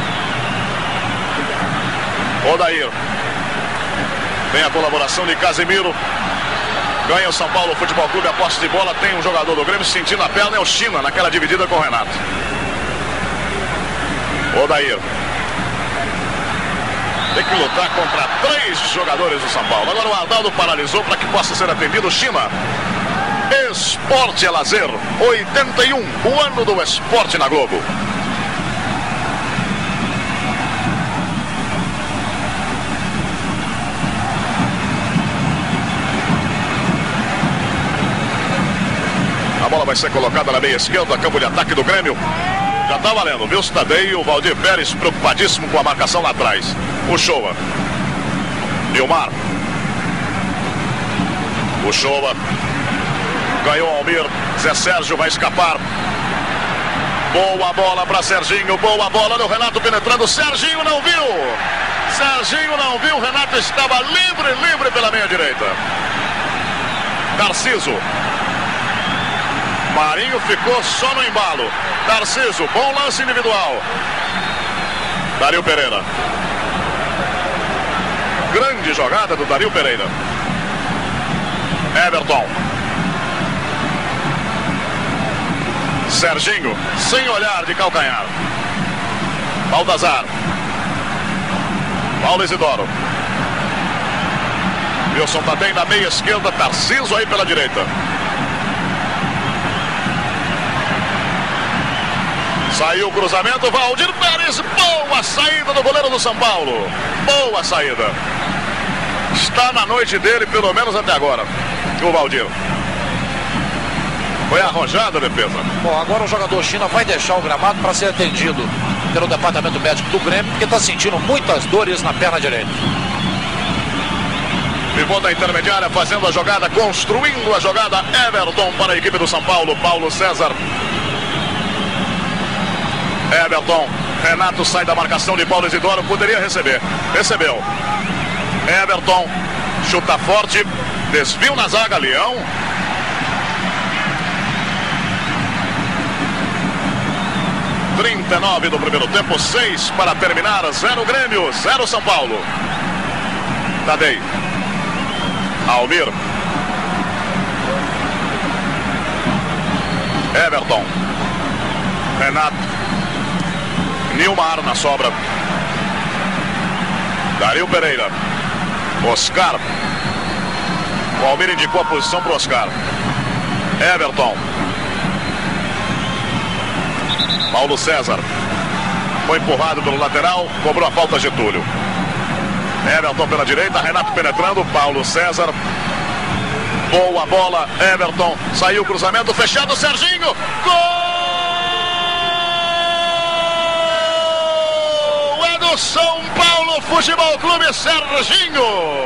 Odair. Vem a colaboração de Casimiro. Ganha o São Paulo Futebol Clube. A posse de bola. Tem um jogador do Grêmio sentindo a perna. É o China naquela dividida com o Renato. Odair. Tem que lutar contra 3 jogadores do São Paulo. Agora o Arnaldo paralisou para que possa ser atendido. China. Esporte é lazer. 81. O ano do esporte na Globo. A bola vai ser colocada na meia esquerda, campo de ataque do Grêmio. Já tá valendo. Wilson Tadei e o Valdir Pérez preocupadíssimo com a marcação lá atrás. O Shoa. Nilmar. O Shoa. Ganhou Almir. Zé Sérgio vai escapar. Boa bola para Serginho. Boa bola do Renato penetrando. Serginho não viu. Serginho não viu. Renato estava livre pela meia direita. Tarciso. Marinho ficou só no embalo. Tarciso, bom lance individual. Dario Pereira. Grande jogada do Dario Pereira. Everton. Serginho, sem olhar de calcanhar. Baltazar. Paulo Isidoro. Wilson Tadei na meia esquerda. Tarciso aí pela direita. Saiu o cruzamento, Valdir Pérez, boa saída do goleiro do São Paulo. Boa saída. Está na noite dele, pelo menos até agora, o Valdir. Foi arrojada a defesa. Bom, agora o jogador China vai deixar o gramado para ser atendido pelo departamento médico do Grêmio, porque está sentindo muitas dores na perna direita. Pivô da intermediária fazendo a jogada, construindo a jogada. Everton para a equipe do São Paulo, Paulo César. Everton, Renato sai da marcação de Paulo Isidoro, poderia receber, recebeu. Everton, chuta forte, desvio na zaga, Leão. (39 do primeiro tempo, 6 para terminar, 0 Grêmio, 0 São Paulo. Tadei. Almir. Everton. Renato. Nilmar na sobra. Dario Pereira. Oscar. O Almir indicou a posição para o Oscar. Everton. Paulo César. Foi empurrado pelo lateral. Cobrou a falta Getúlio. Everton pela direita. Renato penetrando. Paulo César. Boa bola. Everton. Saiu o cruzamento. Fechado. Serginho. Gol! São Paulo Futebol Clube, Serginho.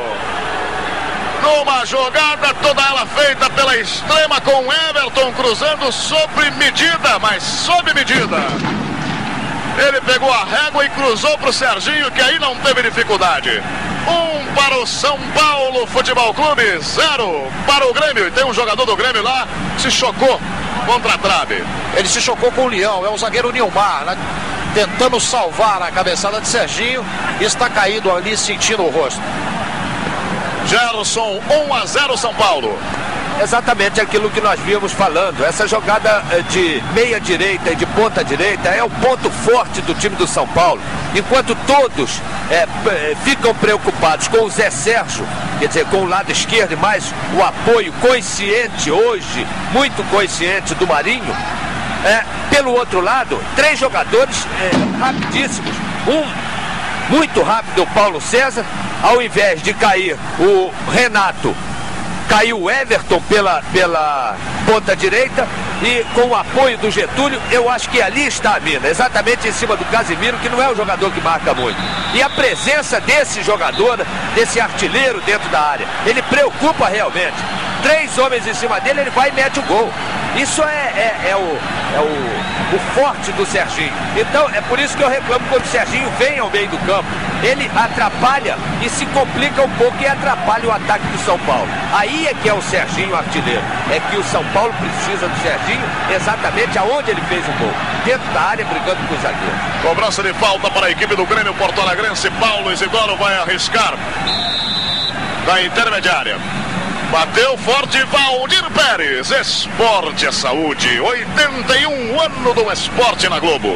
Numa jogada toda ela feita pela extrema com Everton cruzando sob medida, mas sob medida. Ele pegou a régua e cruzou para o Serginho, que aí não teve dificuldade. 1 para o São Paulo Futebol Clube, 0 para o Grêmio. E tem um jogador do Grêmio lá que se chocou contra a trave. Ele se chocou com o Leão, é o zagueiro Nilmar, né? Tentando salvar a cabeçada de Serginho, está caído ali sentindo o rosto. Gerson, 1-0 São Paulo. Exatamente aquilo que nós vimos falando. Essa jogada de meia direita e de ponta direita é o ponto forte do time do São Paulo. Enquanto todos ficam preocupados com o Zé Sérgio, quer dizer, com o lado esquerdo, e mais o apoio consciente hoje, muito consciente do Marinho. Pelo outro lado, 3 jogadores rapidíssimos. Um muito rápido, o Paulo César. Ao invés de cair o Renato, caiu o Everton pela ponta direita. E com o apoio do Getúlio, eu acho que ali está a mina, exatamente em cima do Casimiro, que não é um jogador que marca muito. E a presença desse jogador, desse artilheiro dentro da área, ele preocupa realmente. 3 homens em cima dele, ele vai e mete o gol. Isso é o forte do Serginho. Então é por isso que eu reclamo quando o Serginho vem ao meio do campo. Ele atrapalha e se complica um pouco e atrapalha o ataque do São Paulo. Aí é que é o Serginho artilheiro. É que o São Paulo precisa do Serginho exatamente aonde ele fez o gol. Dentro da área, brigando com os zagueiros. Cobrança de falta para a equipe do Grêmio porto-alegrense. Paulo Isidoro vai arriscar da intermediária. Bateu forte Valdir Pérez. Esporte é saúde. 81 ano do esporte na Globo.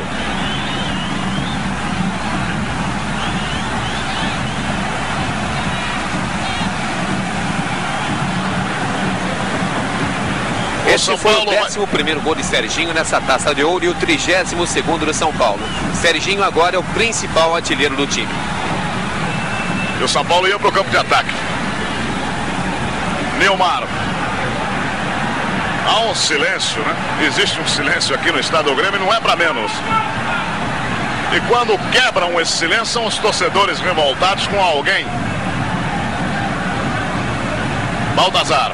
Esse foi o 11º gol de Serginho nessa Taça de Ouro e o 32º do São Paulo. Serginho agora é o principal artilheiro do time. E o São Paulo ia para o campo de ataque. Nilmar. Há um silêncio, né? Existe um silêncio aqui no estado do Grêmio, não é para menos. E quando quebram esse silêncio, são os torcedores revoltados com alguém. Baltazar.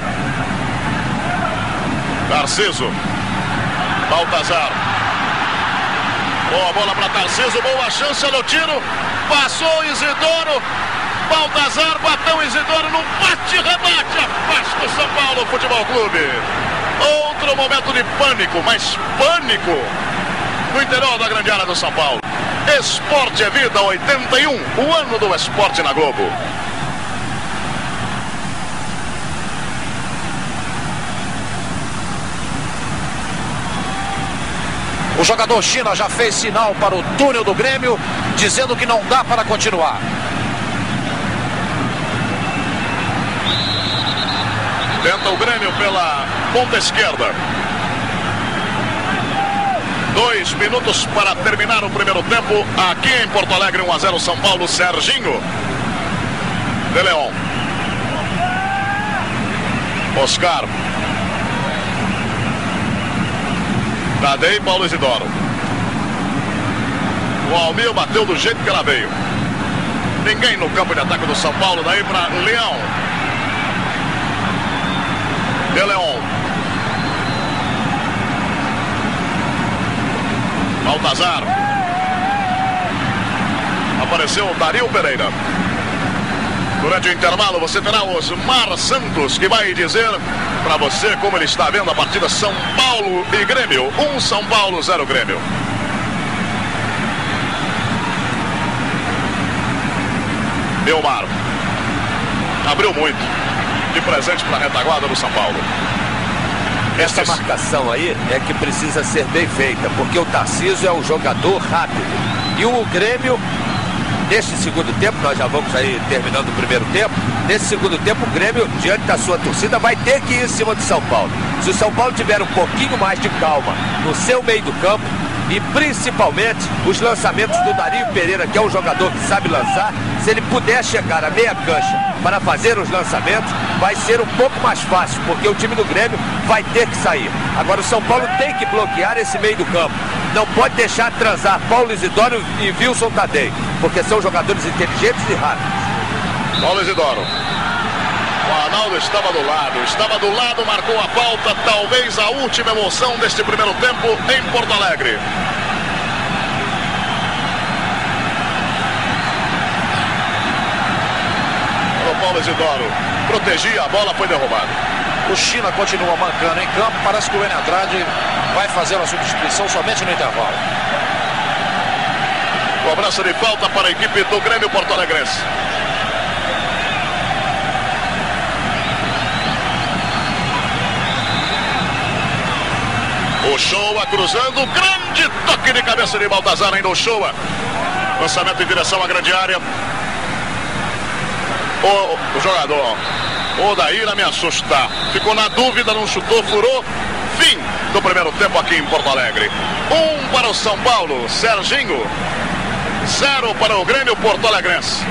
Tarciso. Baltazar. Boa bola para Tarciso, boa chance no tiro. Passou Isidoro. Baltazar, bateu Isidoro num bate-rebate. Afasta o São Paulo Futebol Clube. Outro momento de pânico, mas pânico no interior da grande área do São Paulo. Esporte é vida, 81, o ano do esporte na Globo. O jogador China já fez sinal para o túnel do Grêmio, dizendo que não dá para continuar. Tenta o Grêmio pela ponta esquerda. 2 minutos para terminar o primeiro tempo. Aqui em Porto Alegre, 1-0 São Paulo. Serginho de Leon. Oscar. Tadei, Paulo Isidoro. O Almir bateu do jeito que ela veio. Ninguém no campo de ataque do São Paulo. Daí para Leão. De Leon. Baltazar. Apareceu o Dario Pereira. Durante o intervalo você terá o Osmar Santos, que vai dizer para você como ele está vendo a partida São Paulo e Grêmio. 1 São Paulo, 0 Grêmio. Nilmar. Abriu muito. De presente para a retaguarda do São Paulo. Essa marcação aí é que precisa ser bem feita, porque o Tarciso é um jogador rápido. E o Grêmio, neste segundo tempo, nós já vamos aí terminando o primeiro tempo, nesse segundo tempo o Grêmio, diante da sua torcida, vai ter que ir em cima do São Paulo. Se o São Paulo tiver um pouquinho mais de calma no seu meio do campo, e principalmente os lançamentos do Dario Pereira, que é um jogador que sabe lançar, se ele puder chegar à meia cancha para fazer os lançamentos, vai ser um pouco mais fácil, porque o time do Grêmio vai ter que sair. Agora o São Paulo tem que bloquear esse meio do campo. Não pode deixar transar Paulo Isidoro e Wilson Tadei, porque são jogadores inteligentes e rápidos. Paulo Isidoro. O Arnaldo estava do lado, marcou a falta, talvez a última emoção deste primeiro tempo em Porto Alegre. O Paulo Isidoro protegia, a bola foi derrubada. O China continua mancando em campo, parece que o Enio Andrade vai fazer a substituição somente no intervalo. Cobrança de falta para a equipe do Grêmio Porto Alegrense. O Shoa cruzando, grande toque de cabeça de Baltazar ainda o Shoa. Lançamento em direção à grande área. O jogador, o Daíra me assusta. Ficou na dúvida, não chutou, furou. Fim do primeiro tempo aqui em Porto Alegre. 1 para o São Paulo, Serginho. 0 para o Grêmio Porto Alegrense.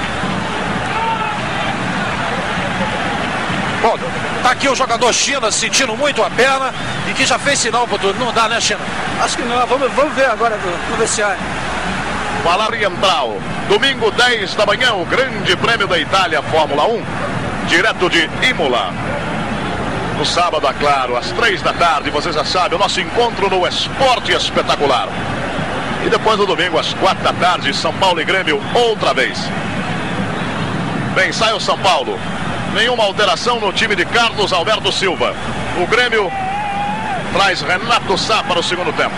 Bom, tá aqui o jogador China sentindo muito a perna e que já fez sinal pro tudo. Não dá, né, China? Acho que não, vamos ver agora no vestiário. Valarientral, domingo 10 da manhã, o Grande Prêmio da Itália Fórmula 1, direto de Imola. No sábado, é claro, às 3 da tarde, você já sabe, o nosso encontro no Esporte Espetacular. E depois no domingo, às 4 da tarde, São Paulo e Grêmio outra vez. Bem, sai o São Paulo. Nenhuma alteração no time de Carlos Alberto Silva. O Grêmio traz Renato Sá para o segundo tempo.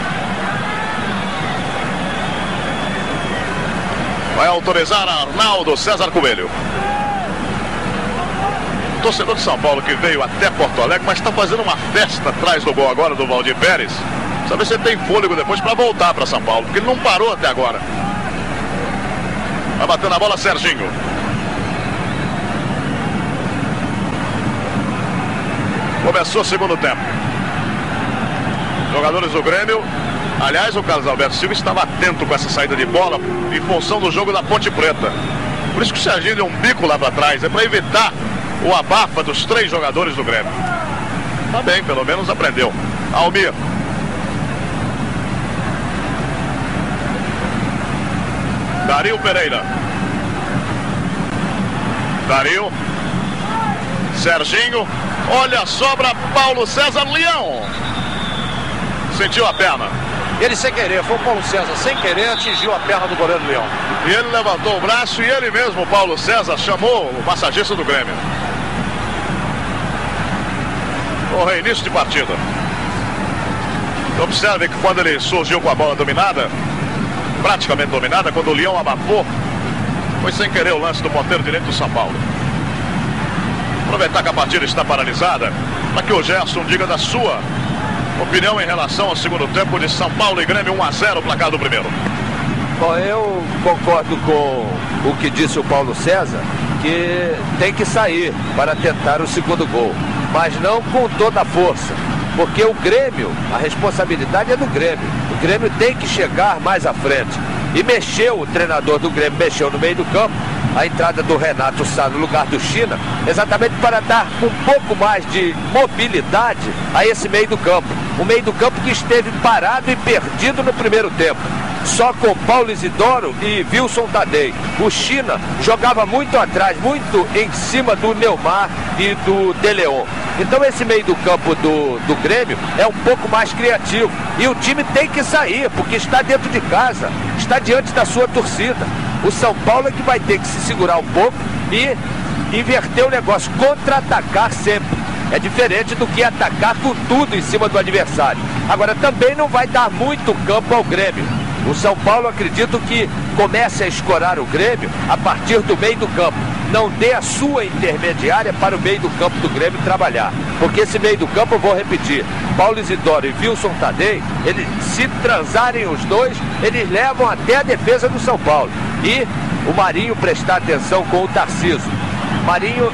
Vai autorizar Arnaldo César Coelho. Torcedor de São Paulo que veio até Porto Alegre, mas está fazendo uma festa atrás do gol agora do Valdir Pérez. Sabe se ele tem fôlego depois para voltar para São Paulo, porque ele não parou até agora. Vai bater na bola Serginho. Começou o segundo tempo. Jogadores do Grêmio. Aliás, o Carlos Alberto Silva estava atento com essa saída de bola em função do jogo da Ponte Preta. Por isso que o Serginho deu um bico lá para trás. É para evitar o abafa dos 3 jogadores do Grêmio. Tá bem, pelo menos aprendeu. Almir. Dario Pereira. Dario. Serginho. Olha a sobra, Paulo César Leão. Sentiu a perna. Ele sem querer, foi o Paulo César, sem querer, atingiu a perna do goleiro Leão. E ele levantou o braço e ele mesmo, Paulo César, chamou o massagista do Grêmio. O reinício de partida. Observe que quando ele surgiu com a bola dominada, praticamente dominada, quando o Leão abafou, foi sem querer o lance do ponteiro direito do São Paulo. Aproveitar que a partida está paralisada, para que o Gerson diga da sua opinião em relação ao segundo tempo de São Paulo e Grêmio. 1-0 o placar do primeiro. Bom, eu concordo com o que disse o Paulo César, que tem que sair para tentar o segundo gol, mas não com toda a força, porque o Grêmio, a responsabilidade é do Grêmio. O Grêmio tem que chegar mais à frente. E mexeu, o treinador do Grêmio mexeu no meio do campo, a entrada do Renato Sá no lugar do China, exatamente para dar um pouco mais de mobilidade a esse meio do campo. O meio do campo que esteve parado e perdido no primeiro tempo. Só com Paulo Isidoro e Wilson Tadei. O China jogava muito atrás, muito em cima do Neymar e do De Leon. Então esse meio do campo do Grêmio é um pouco mais criativo. E o time tem que sair, porque está dentro de casa, está diante da sua torcida. O São Paulo é que vai ter que se segurar um pouco e inverter o negócio, contra-atacar sempre. É diferente do que atacar com tudo em cima do adversário. Agora também não vai dar muito campo ao Grêmio. O São Paulo, acredito que comece a escorar o Grêmio a partir do meio do campo. Não dê a sua intermediária para o meio do campo do Grêmio trabalhar. Porque esse meio do campo, eu vou repetir, Paulo Isidoro e Wilson Tadei, se transarem os dois, eles levam até a defesa do São Paulo. E o Marinho prestar atenção com o Tarcísio. Marinho,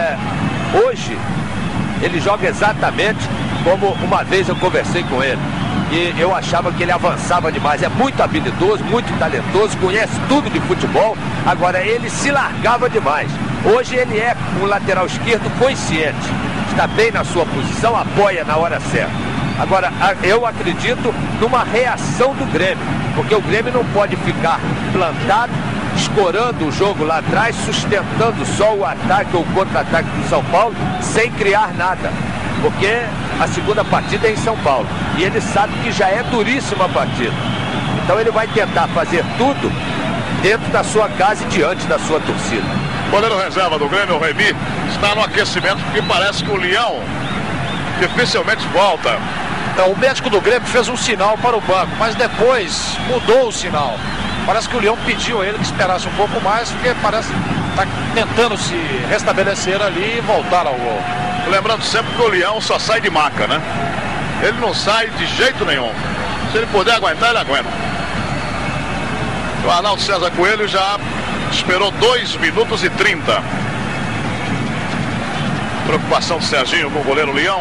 hoje, ele joga exatamente como uma vez eu conversei com ele. E eu achava que ele avançava demais. É muito habilidoso, muito talentoso, conhece tudo de futebol. Agora, ele se largava demais. Hoje ele é um lateral esquerdo consciente. Está bem na sua posição, apoia na hora certa. Agora, eu acredito numa reação do Grêmio. Porque o Grêmio não pode ficar plantado, escorando o jogo lá atrás, sustentando só o ataque ou o contra-ataque do São Paulo, sem criar nada. Porque a segunda partida é em São Paulo. E ele sabe que já é duríssima a partida. Então ele vai tentar fazer tudo dentro da sua casa e diante da sua torcida. O goleiro reserva do Grêmio, o Remy, está no aquecimento porque parece que o Leão dificilmente volta. O médico do Grêmio fez um sinal para o banco, mas depois mudou o sinal. Parece que o Leão pediu a ele que esperasse um pouco mais, porque parece que está tentando se restabelecer ali e voltar ao gol. Lembrando sempre que o Leão só sai de maca, né? Ele não sai de jeito nenhum. Se ele puder aguentar, ele aguenta. O Arnaldo César Coelho já esperou 2 minutos e 30. Preocupação do Serginho com o goleiro Leão.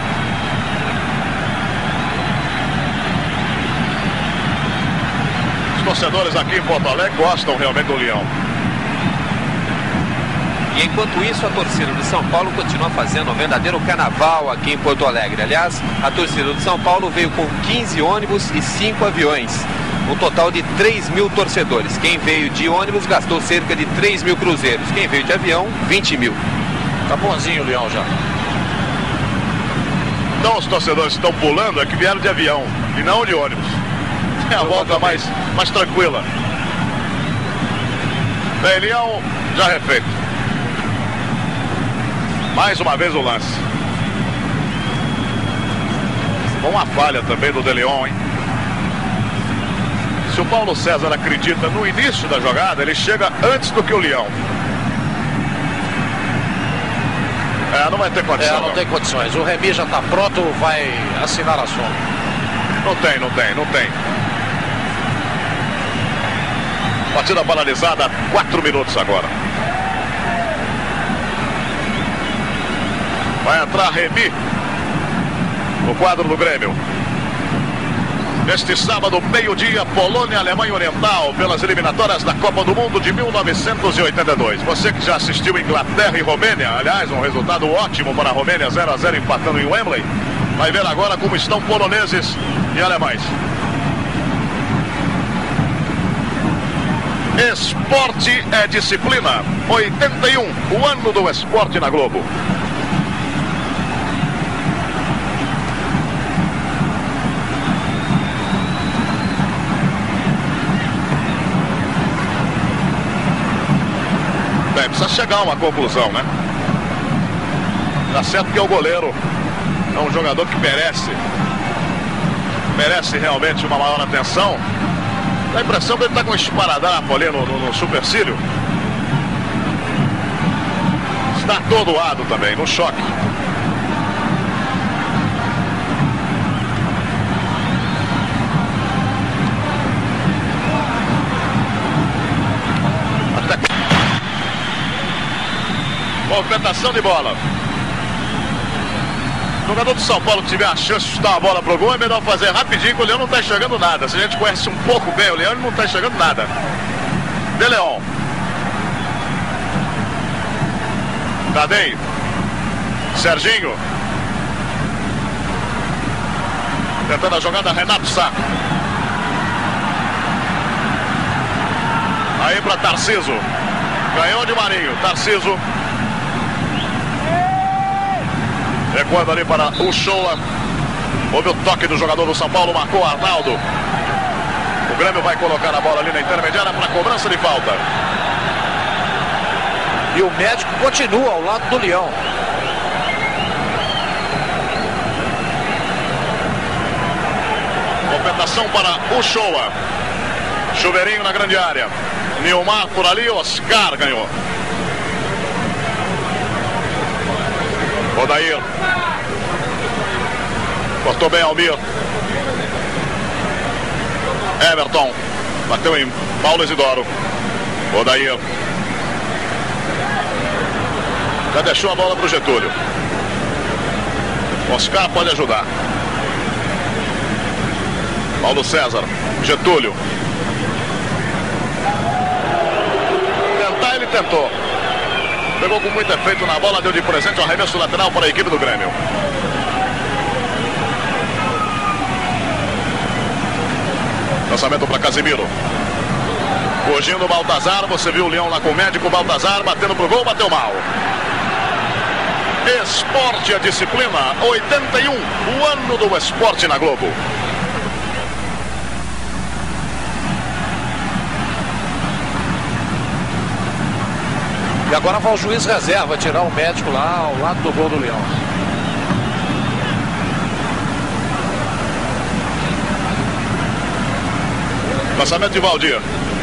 Os torcedores aqui em Porto Alegre gostam realmente do Leão. E enquanto isso, a torcida do São Paulo continua fazendo um verdadeiro carnaval aqui em Porto Alegre. Aliás, a torcida do São Paulo veio com 15 ônibus e 5 aviões. Um total de 3 mil torcedores. Quem veio de ônibus gastou cerca de 3 mil cruzeiros. Quem veio de avião, 20 mil. Tá bonzinho o Leão já. Então os torcedores estão pulando é que vieram de avião e não de ônibus. É a volta mais tranquila. Bem, Leão já refeito. Mais uma vez o lance. Uma falha também do De Leon, hein? Se o Paulo César acredita no início da jogada, ele chega antes do que o Leão. Não vai ter condição. Não tem condições. O Remy já está pronto, vai assinar a sombra. Não tem. Partida paralisada há 4 minutos agora. Vai entrar Remy no quadro do Grêmio. Neste sábado, meio-dia, Polônia, Alemanha Oriental, pelas eliminatórias da Copa do Mundo de 1982. Você que já assistiu Inglaterra e Romênia, aliás, um resultado ótimo para a Romênia, 0-0 empatando em Wembley, vai ver agora como estão poloneses e alemães. Esporte é disciplina. 81, o ano do esporte na Globo. Bem, precisa chegar a uma conclusão, né? Tá certo que é o goleiro. É um jogador que merece realmente uma maior atenção. Dá a impressão que ele está com um esparadrapo ali no supercílio. Está atordoado também, no choque. Movimentação de bola. O jogador do São Paulo que tiver a chance de chutar a bola pro gol, é melhor fazer rapidinho, que o Leão não está enxergando nada. Se a gente conhece um pouco bem o Leão, ele não está enxergando nada. De Leon. Tadei. Serginho. Tentando a jogada, Renato Sá. Aí para Tarciso. Ganhou de Marinho. Tarciso. Recuando ali para o Shoa. Houve o toque do jogador do São Paulo, marcou Arnaldo. O Grêmio vai colocar a bola ali na intermediária para cobrança de falta. E o médico continua ao lado do Leão. Movimentação para o Shoa. Chuveirinho na grande área. Nilmar por ali, Oscar ganhou. Odair. Cortou bem Almir. Everton. Bateu em Paulo Isidoro. Odair. Já deixou a bola para o Getúlio. Oscar pode ajudar. Paulo César. Getúlio. Tentar, ele tentou. Pegou com muito efeito na bola, deu de presente o arremesso lateral para a equipe do Grêmio. Lançamento para Casimiro. Fugindo o Baltazar, você viu o Leão lá com o médico, Baltazar batendo pro gol, bateu mal. Esporte é disciplina, 81, o ano do esporte na Globo. E agora vai o juiz reserva tirar o médico lá ao lado do gol do Leão. Lançamento de Valdir.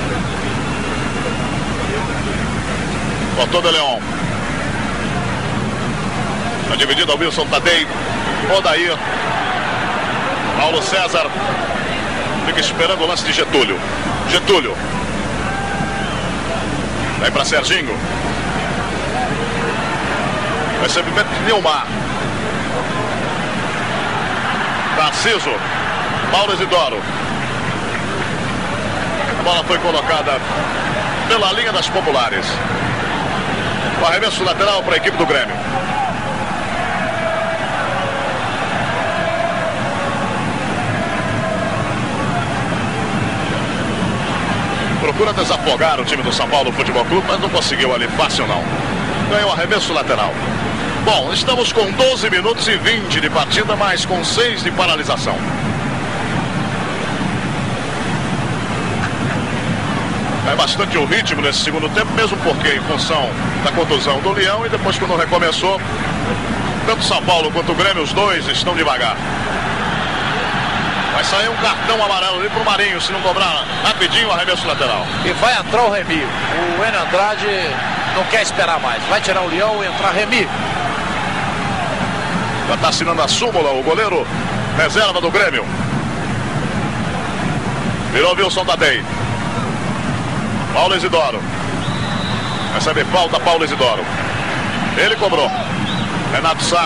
Cortou de Leon. Está dividido ao Wilson Tadei. Odair. Paulo César. Fica esperando o lance de Getúlio. Getúlio. Vai para Serginho. Recebimento de Nilmar. Tarciso. Paulo Isidoro. A bola foi colocada pela linha das populares. O arremesso lateral para a equipe do Grêmio. Procura desafogar o time do São Paulo Futebol Clube, mas não conseguiu ali fácil não. Ganhou o arremesso lateral. Bom, estamos com 12 minutos e 20 de partida, mas com 6 de paralisação. É bastante o ritmo nesse segundo tempo, mesmo porque em função da contusão do Leão e depois quando recomeçou, tanto São Paulo quanto o Grêmio, os dois estão devagar. Vai sair um cartão amarelo ali pro Marinho, se não cobrar rapidinho o arremesso lateral. E vai entrar o Remy. O Enio Andrade não quer esperar mais. Vai tirar o Leão e entrar Remy. Já está assinando a súmula o goleiro reserva do Grêmio. Virou Wilson Tadei. Paulo Isidoro. Recebe falta Paulo Isidoro. Ele cobrou. Renato Sá.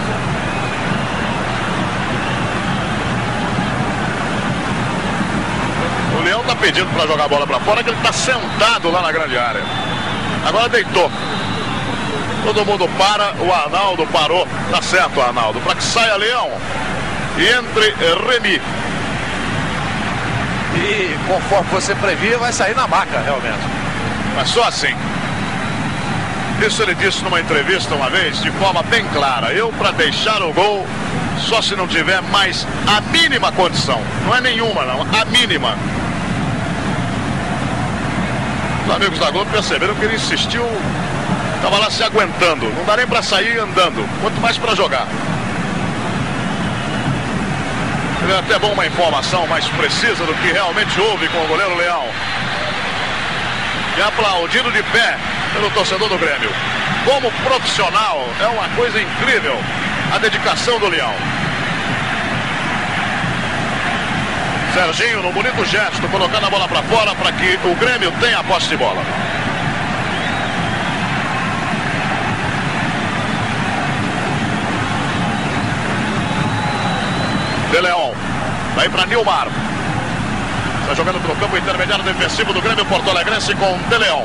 O Leão está pedindo para jogar a bola para fora, que ele está sentado lá na grande área. Agora deitou. Todo mundo para, o Arnaldo parou. Tá certo, Arnaldo. Para que saia Leão e entre Remy. E conforme você previa, vai sair na maca, realmente. Mas só assim. Isso ele disse numa entrevista uma vez, de forma bem clara. Eu, para deixar o gol, só se não tiver mais a mínima condição. Não é nenhuma, não. A mínima. Os amigos da Globo perceberam que ele insistiu. Estava lá se aguentando. Não dá nem para sair andando. Quanto mais para jogar. É até bom uma informação mais precisa do que realmente houve com o goleiro Leão. E aplaudido de pé pelo torcedor do Grêmio. Como profissional, é uma coisa incrível a dedicação do Leão. Serginho, num bonito gesto, colocando a bola para fora para que o Grêmio tenha a posse de bola. De Leon, vai para Nilmar. Está jogando pelo campo intermediário defensivo do Grêmio Porto Alegrense com De Leon.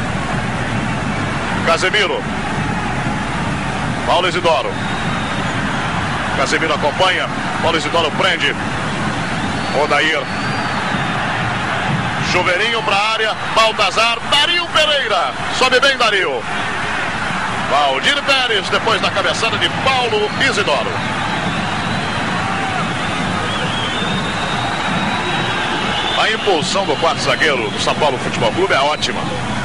Casemiro. Paulo Isidoro. Casemiro acompanha. Paulo Isidoro prende. Odair. Chuveirinho para a área. Baltazar. Dario Pereira. Sobe bem Dario. Valdir Pérez depois da cabeçada de Paulo Isidoro. A impulsão do quarto zagueiro do São Paulo Futebol Clube é ótima.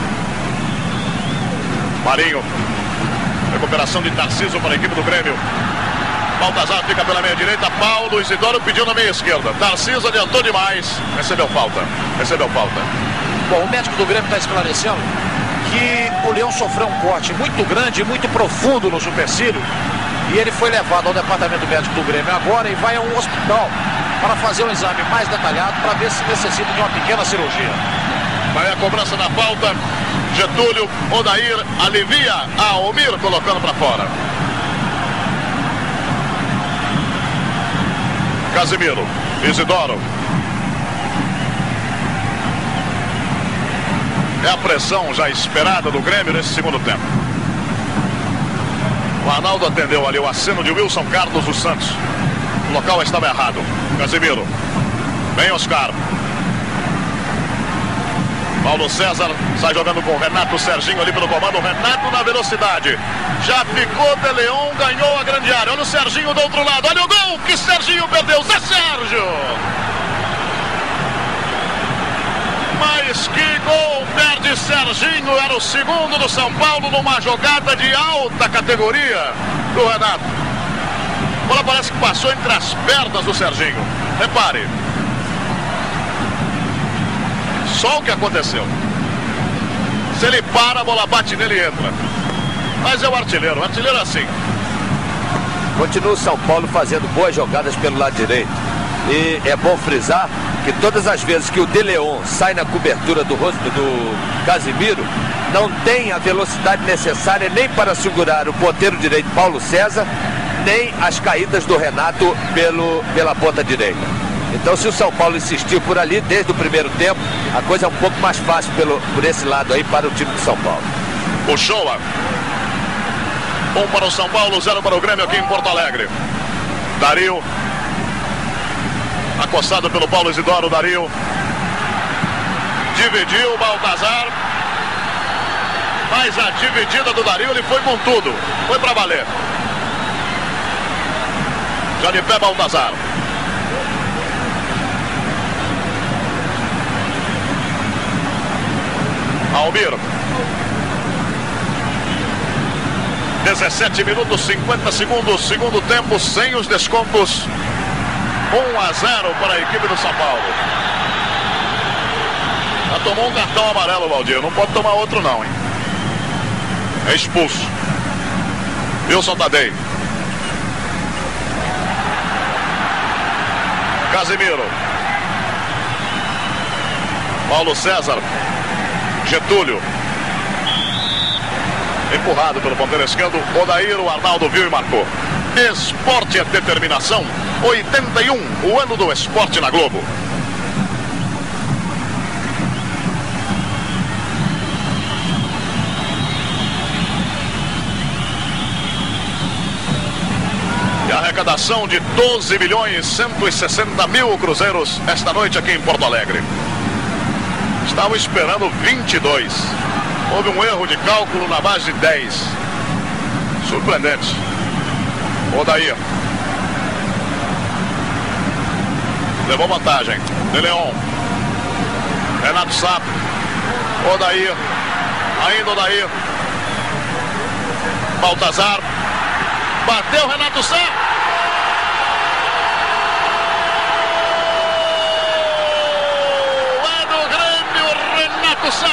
Marinho. Recuperação de Tarcísio para a equipe do Grêmio. Baltazar fica pela meia direita. Paulo Isidoro pediu na meia esquerda. Tarcísio adiantou demais. Recebeu falta. Recebeu falta. Bom, o médico do Grêmio está esclarecendo que o Leão sofreu um corte muito grande, muito profundo no supercílio. E ele foi levado ao departamento médico do Grêmio agora e vai a um hospital para fazer um exame mais detalhado para ver se necessita de uma pequena cirurgia. Vai a cobrança da falta. Getúlio, Odair, alivia a Almir colocando para fora. Casemiro, Isidoro. É a pressão já esperada do Grêmio nesse segundo tempo. O Arnaldo atendeu ali o aceno de Wilson Carlos dos Santos. O local estava errado. Casemiro. Vem Oscar. Paulo César sai jogando com o Renato. Serginho ali pelo comando. Renato na velocidade. Já ficou De Leon, ganhou a grande área. Olha o Serginho do outro lado. Olha o gol que Serginho perdeu. Zé Sérgio. Mas que gol perde Serginho. Era o segundo do São Paulo numa jogada de alta categoria do Renato. A bola parece que passou entre as pernas do Serginho. Repare. Só o que aconteceu. Se ele para, a bola bate nele e entra. Mas é o artilheiro é assim. Continua o São Paulo fazendo boas jogadas pelo lado direito. E é bom frisar que todas as vezes que o De Leon sai na cobertura do rosto do Casemiro, não tem a velocidade necessária nem para segurar o ponteiro direito Paulo César, nem as caídas do Renato pela ponta direita. Então, se o São Paulo insistir por ali desde o primeiro tempo, a coisa é um pouco mais fácil por esse lado aí para o time de São Paulo. O Shoa. 1 para o São Paulo, 0 para o Grêmio aqui em Porto Alegre. Dario. Acossado pelo Paulo Isidoro, Dario. Dividiu o Baltazar. Mas a dividida do Dario, ele foi com tudo. Foi pra valer. Já de pé Baltazar. Almir. 17 minutos, 50 segundos, segundo tempo, sem os descontos. 1-0 para a equipe do São Paulo. Já tomou um cartão amarelo, Valdir. Não pode tomar outro não, hein? É expulso. Wilson Tadei. Casimiro. Paulo César. Getúlio. Empurrado pelo ponteiro esquerdo. Odair, o Arnaldo viu e marcou. Esporte é determinação. 81, o ano do esporte na Globo. E a arrecadação de 12.160.000 cruzeiros esta noite aqui em Porto Alegre. Estavam esperando 22. Houve um erro de cálculo na base de 10. Surpreendente. Odair. Levou vantagem. De Leon. Renato Sá. Odair. Ainda Odair. Baltazar. Bateu Renato Sá. É do Grêmio, Renato Sá.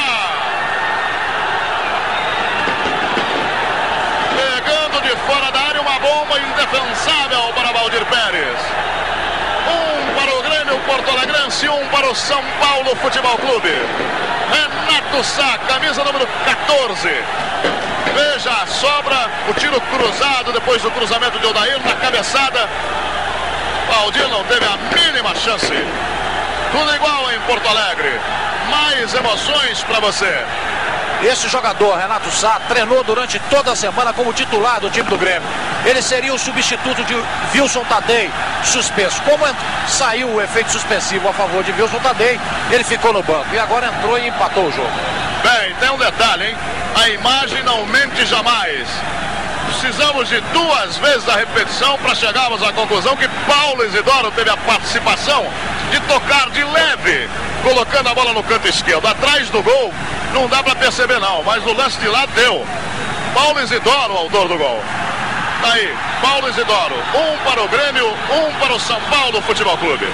Pegando de fora da área uma bomba indefensável para Valdir Pérez. Um para o Grêmio Porto-Alegrense, um para o São Paulo Futebol Clube. Renato Sá, camisa número 14. Veja a sobra, o tiro cruzado depois do cruzamento de Odair na cabeçada. Valdir não teve a mínima chance. Tudo igual em Porto Alegre. Mais emoções para você. Esse jogador, Renato Sá, treinou durante toda a semana como titular do time do Grêmio. Ele seria o substituto de Wilson Tadei, suspenso. Como saiu o efeito suspensivo a favor de Wilson Tadei, ele ficou no banco. E agora entrou e empatou o jogo. Bem, tem um detalhe, hein? A imagem não mente jamais. Precisamos de 2 vezes a repetição para chegarmos à conclusão que Paulo Isidoro teve a participação de tocar de leve, colocando a bola no canto esquerdo. Atrás do gol, não dá para perceber não, mas o lance de lá deu. Paulo Isidoro, autor do gol. Tá aí, Paulo Isidoro. 1 para o Grêmio, 1 para o São Paulo Futebol Clube.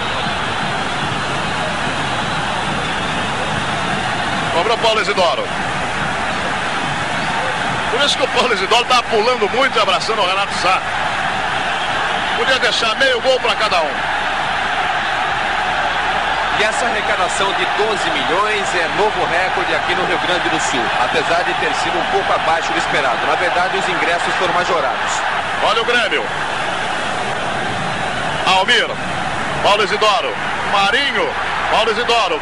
Cobrou Paulo Isidoro. Por isso que o Paulo Isidoro está pulando muito e abraçando o Renato Sá. Podia deixar meio gol para cada um. E essa arrecadação de 12 milhões é novo recorde aqui no Rio Grande do Sul, apesar de ter sido um pouco abaixo do esperado. Na verdade, os ingressos foram majorados. Olha o Grêmio. Almir. Paulo Isidoro. Marinho. Paulo Isidoro.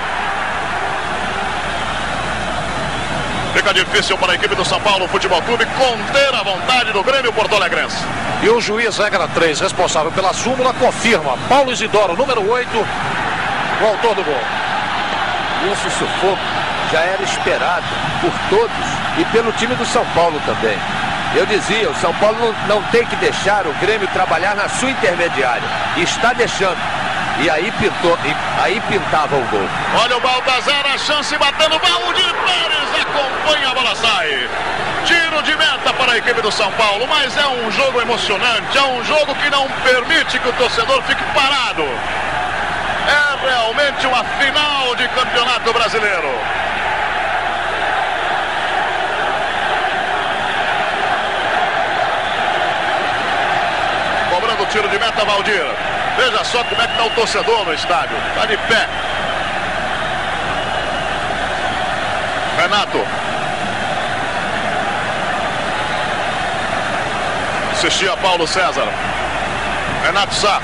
Fica difícil para a equipe do São Paulo Futebol Clube conter a vontade do Grêmio Porto-Alegrense. E o juiz, regra 3, responsável pela súmula, confirma. Paulo Isidoro, número 8, o autor do gol. Esse sufoco já era esperado por todos e pelo time do São Paulo também. Eu dizia, o São Paulo não tem que deixar o Grêmio trabalhar na sua intermediária. E está deixando. E aí pintava o gol. Olha o Baltazar, a chance batendo, Valdir Pérez acompanha, a bola sai. Tiro de meta para a equipe do São Paulo, mas é um jogo emocionante, é um jogo que não permite que o torcedor fique parado. É realmente uma final de campeonato brasileiro. Cobrando o tiro de meta, Valdir. Veja só como é que está o torcedor no estádio. Está de pé. Renato. Assistia Paulo César. Renato Sá.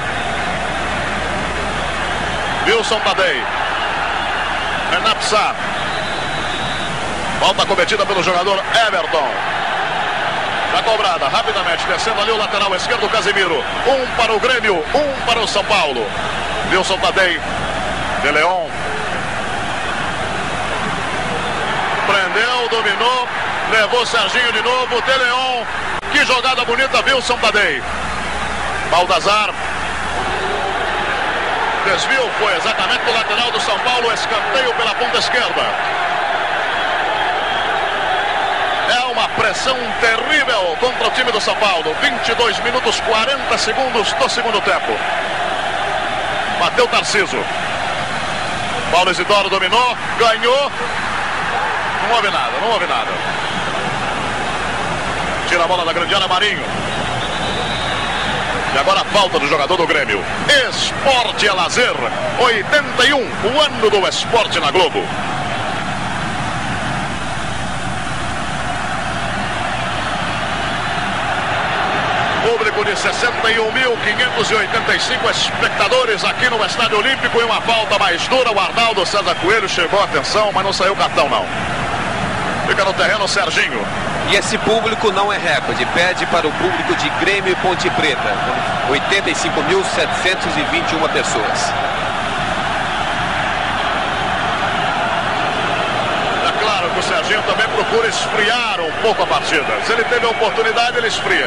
Wilson Tadei. Renato Sá. Falta cometida pelo jogador Everton. Já cobrada, rapidamente, descendo ali o lateral esquerdo, Casimiro. 1 para o Grêmio, 1 para o São Paulo. Wilson Tadei. De Leon. Prendeu, dominou. Levou Serginho de novo, De Leon. Que jogada bonita, Wilson Tadei. Baldassar. Desvio, foi exatamente do lateral do São Paulo, escanteio pela ponta esquerda. É uma pressão terrível contra o time do São Paulo. 22 minutos 40 segundos do segundo tempo. Bateu Tarciso. Paulo Isidoro dominou, ganhou. Não houve nada, não houve nada. Tira a bola da grande área, Marinho. E agora a falta do jogador do Grêmio. Esporte é lazer. 81, o ano do esporte na Globo. Público de 61.585 espectadores aqui no Estádio Olímpico. E uma falta mais dura. O Arnaldo César Coelho chegou a atenção, mas não saiu cartão não. Fica no terreno o Serginho. E esse público não é recorde, pede para o público de Grêmio e Ponte Preta, 85.721 pessoas. É claro que o Serginho também procura esfriar um pouco a partida. Se ele teve a oportunidade, ele esfria.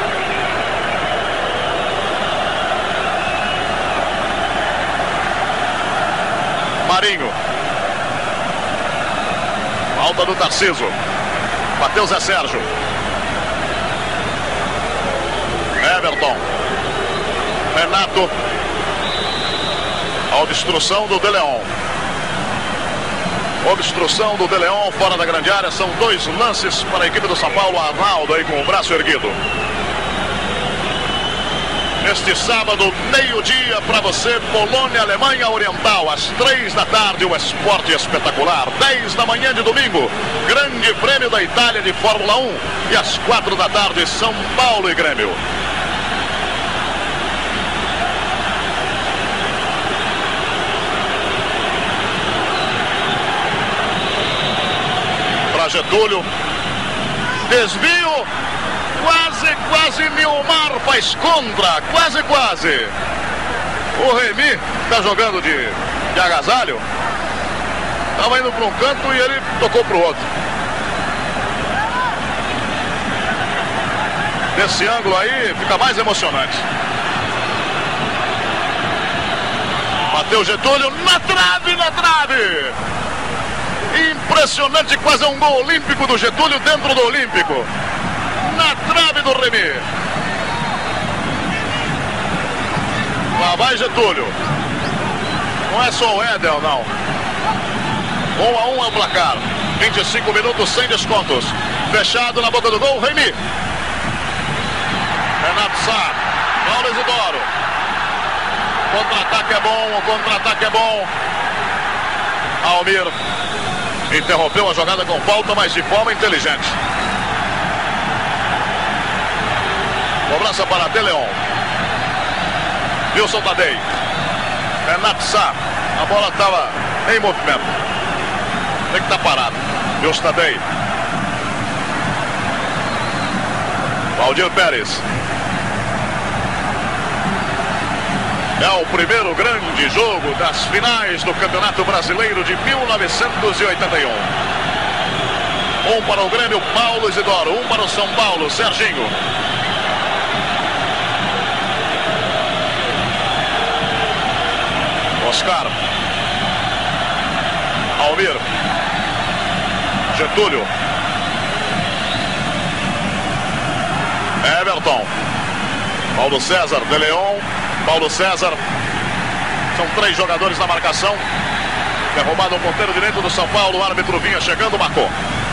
Marinho. Falta do Tarciso. Bateu Zé Sérgio. Everton. Renato. A obstrução do De Leon. Obstrução do De Leon fora da grande área. São 2 lances para a equipe do São Paulo. Arnaldo aí com o braço erguido. Neste sábado, meio-dia, para você, Polônia, Alemanha Oriental, às 3 da tarde, o esporte espetacular. 10 da manhã de domingo, Grande Prêmio da Itália de Fórmula 1. E às 4 da tarde, São Paulo e Grêmio. Para Getúlio. Desvio. Quase Nilmar faz contra, quase. O Remy está jogando de agasalho. Estava indo para um canto e ele tocou para o outro. Nesse ângulo aí fica mais emocionante. Bateu Getúlio na trave. Impressionante, quase um gol olímpico do Getúlio dentro do Olímpico. Na trave do Remy. Lá vai Getúlio. Não é só o Éder, não. 1-1 é o placar. 25 minutos sem descontos. Fechado na boca do gol, Remy. Renato Sá. Paulo Isidoro. Contra-ataque é bom. Almir interrompeu a jogada com falta, mas de forma inteligente. Cobrança para De Leon. Wilson Tadei. Renato Sá. A bola estava em movimento. Tem que estar parado. Wilson Tadei. Valdir Pérez. É o primeiro grande jogo das finais do Campeonato Brasileiro de 1981. Um para o Grêmio, Paulo Isidoro. Um para o São Paulo, Serginho. Oscar. Almir. Getúlio. Everton. Paulo César, De Leon. Paulo César. São 3 jogadores na marcação. Derrubado o ponteiro direito do São Paulo. O árbitro vinha chegando, marcou.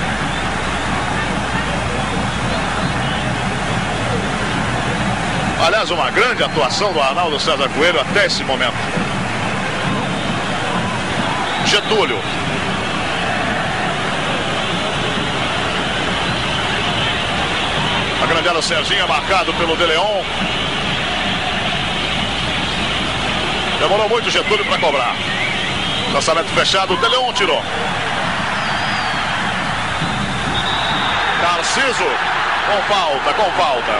Aliás, uma grande atuação do Arnaldo César Coelho até esse momento. Getúlio. A grande área, o Serginho é marcado pelo De Leon. Demorou muito o Getúlio para cobrar. Lançamento fechado, o De Leon tirou. Tarciso com falta.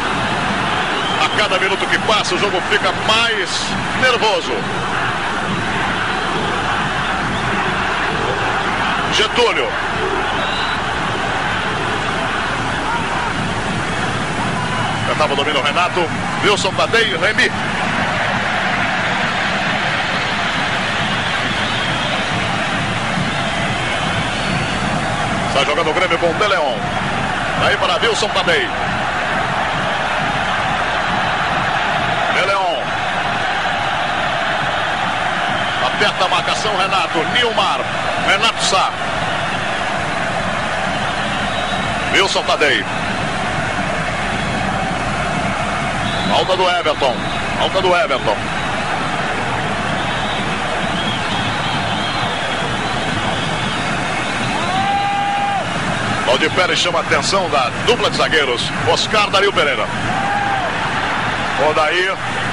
A cada minuto que passa, o jogo fica mais nervoso. Getúlio. Tentava o domínio Renato. Wilson Tadei, Remy. Está jogando o Grêmio com o De Leon. Daí para Wilson Tadei. De Leon. Aperta a marcação, Renato. Nilmar. Renato Sá. Wilson Tadei. Falta do Everton. Falta do Everton. Valdir Pérez chama a atenção da dupla de zagueiros. Oscar, Dario Pereira. Odair.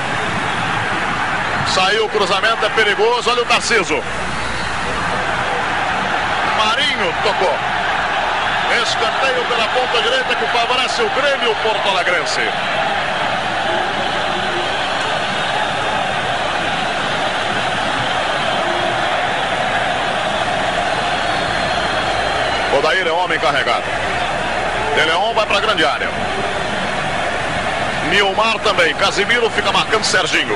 Saiu o cruzamento, é perigoso. Olha o Tarciso. Marinho tocou. Escanteio pela ponta direita que favorece o Grêmio porto-alegrense. Odair é homem carregado. De Leon vai para a grande área. Nilmar também. Casimiro fica marcando Serginho.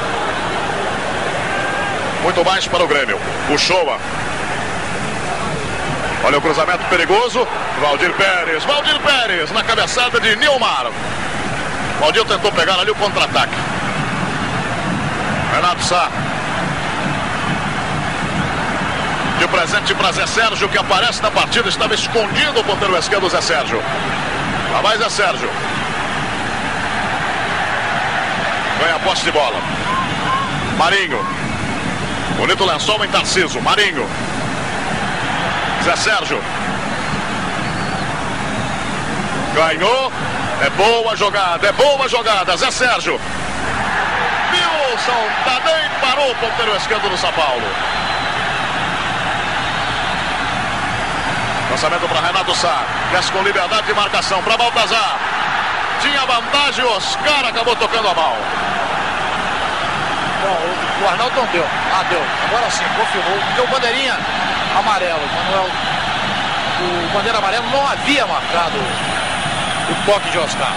Muito mais para o Grêmio. O Shoa. Olha o cruzamento perigoso. Valdir Pérez. Valdir Pérez na cabeçada de Nilmar. Valdir tentou pegar ali o contra-ataque. Renato Sá. De presente para Zé Sérgio, que aparece na partida. Estava escondido o ponteiro esquerdo, Zé Sérgio. Lá vai Zé Sérgio. Ganha a posse de bola. Marinho. Bonito lençol em Tarciso. Marinho. Zé Sérgio. Ganhou. É boa jogada. É boa jogada. Zé Sérgio. Wilson Tadei parou o ponteiro esquerdo do São Paulo. Lançamento para Renato Sá. Desce com liberdade de marcação para Baltazar. Tinha vantagem, Oscar acabou tocando a mão. Bom, o Arnaldo não deu. Ah, deu. Agora sim, confirmou. Deu bandeirinha amarelo. Manuel, o bandeira amarelo não havia marcado o toque de Oscar.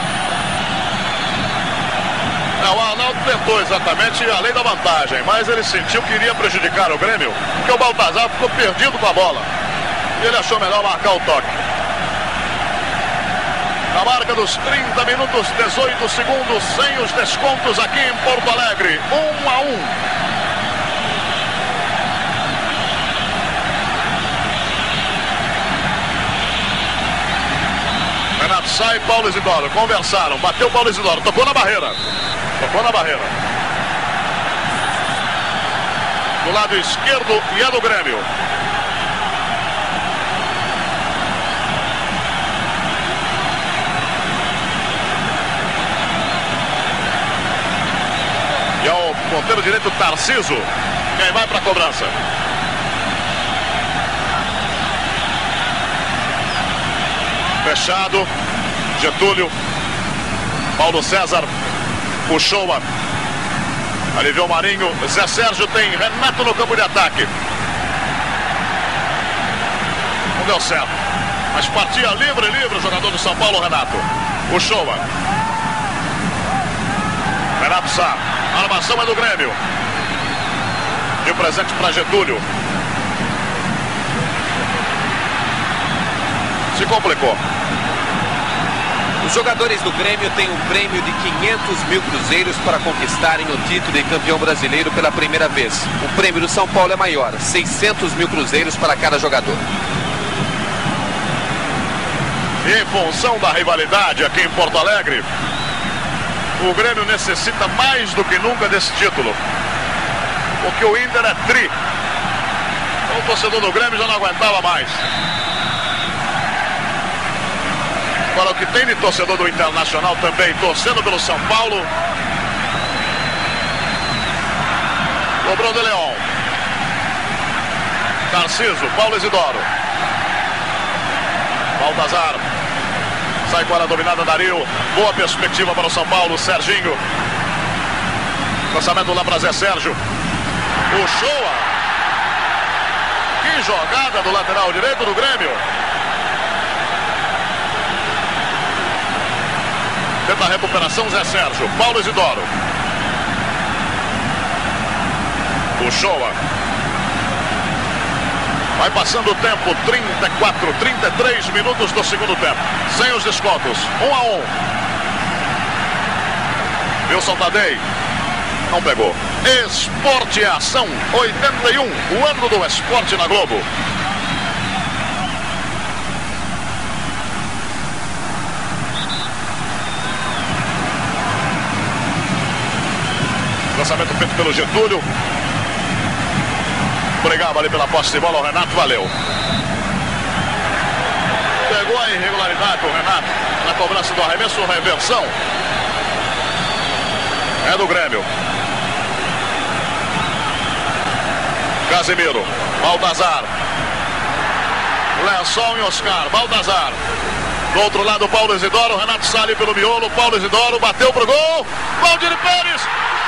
O Arnaldo tentou exatamente a lei da vantagem, mas ele sentiu que iria prejudicar o Grêmio, porque o Baltazar ficou perdido com a bola. E ele achou melhor marcar o toque. Na marca dos 30 minutos, 18 segundos, sem os descontos aqui em Porto Alegre. 1-1. Renato Sá e Paulo Isidoro conversaram. Bateu Paulo Isidoro, tocou na barreira. Tocou na barreira. Do lado esquerdo e é do Grêmio. E é o ponteiro direito Tarciso quem vai para a cobrança. Fechado. Getúlio. Paulo César. Puxou. Aliviou o Marinho. Zé Sérgio tem Renato no campo de ataque. Não deu certo. Mas partia livre o jogador do São Paulo, Renato. Puxou. Renato Sá. A armação é do Grêmio. E o presente para Getúlio. Se complicou. Os jogadores do Grêmio têm um prêmio de 500 mil cruzeiros para conquistarem o título de campeão brasileiro pela primeira vez. O prêmio do São Paulo é maior, 600 mil cruzeiros para cada jogador. E em função da rivalidade aqui em Porto Alegre, o Grêmio necessita mais do que nunca desse título. Porque o Inter é tri. Então o torcedor do Grêmio já não aguentava mais. Agora o que tem de torcedor do Internacional também torcendo pelo São Paulo. Cobrou De Leon. Tarciso, Paulo Isidoro. Baltazar. Sai com ela dominada, Dario. Boa perspectiva para o São Paulo, Serginho. Lançamento lá para Zé Sérgio. O Shoa. Que jogada do lateral direito do Grêmio. Tenta a recuperação Zé Sérgio. Paulo Isidoro. Uchoa. Vai passando o tempo, 34, 33 minutos do segundo tempo. Sem os descontos, 1-1. Wilson Tadei. Não pegou. Esporte e Ação, 81. O ano do esporte na Globo. Lançamento feito pelo Getúlio. Brigava ali pela posse de bola o Renato, valeu. Pegou a irregularidade o Renato na cobrança do arremesso, reversão. É do Grêmio. Casimiro, Baltazar. Lençol em Oscar, Baltazar. Do outro lado, Paulo Isidoro, Renato sai pelo miolo, Paulo Isidoro bateu pro gol. Valdir Pérez.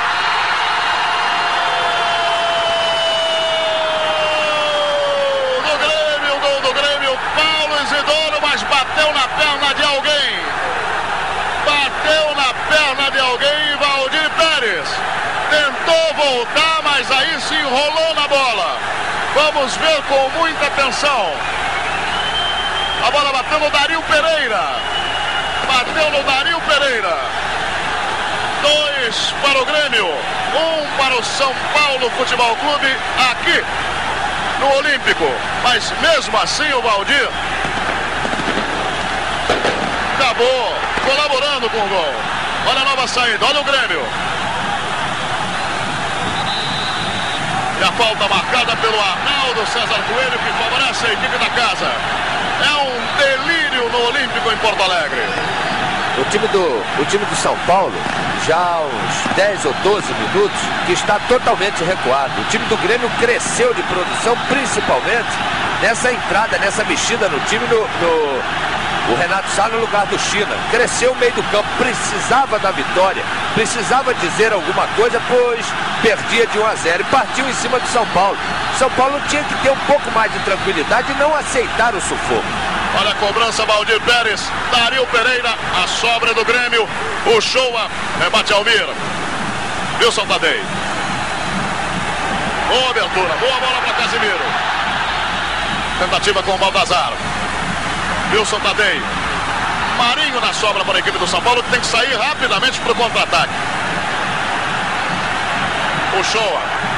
Isidoro, mas bateu na perna de alguém. Bateu na perna de alguém. Valdir Pérez tentou voltar, mas aí se enrolou na bola. Vamos ver com muita atenção. A bola bateu no Dario Pereira. Bateu no Dario Pereira. 2 para o Grêmio, 1 para o São Paulo Futebol Clube aqui no Olímpico. Mas mesmo assim o Valdir acabou colaborando com o gol. Olha a nova saída, olha o Grêmio. E a falta marcada pelo Arnaldo César Coelho, que favorece a equipe da casa. É um delírio no Olímpico em Porto Alegre. O time do São Paulo, já há uns 10 ou 12 minutos, que está totalmente recuado. O time do Grêmio cresceu de produção, principalmente nessa entrada, nessa mexida no time o Renato Sá no lugar do China. Cresceu o meio do campo, precisava da vitória, precisava dizer alguma coisa, pois perdia de 1-0 e partiu em cima do São Paulo. São Paulo tinha que ter um pouco mais de tranquilidade e não aceitar o sufoco. Olha a cobrança, Valdir Pérez, Dario Pereira, a sobra do Grêmio, o Shoa, rebate Almir, Wilson Tadei. Boa abertura, boa bola para Casimiro. Tentativa com o Baltazar. Wilson Tadei. Marinho na sobra para a equipe do São Paulo, que tem que sair rapidamente para o contra-ataque. O Shoa.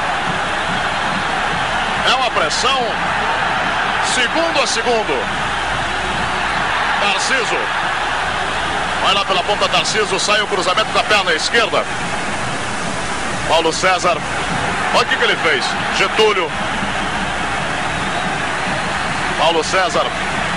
É uma pressão segundo a segundo. Tarciso. Vai lá pela ponta, Tarciso. Sai o cruzamento da perna esquerda. Paulo César. Olha o que ele fez. Getúlio. Paulo César.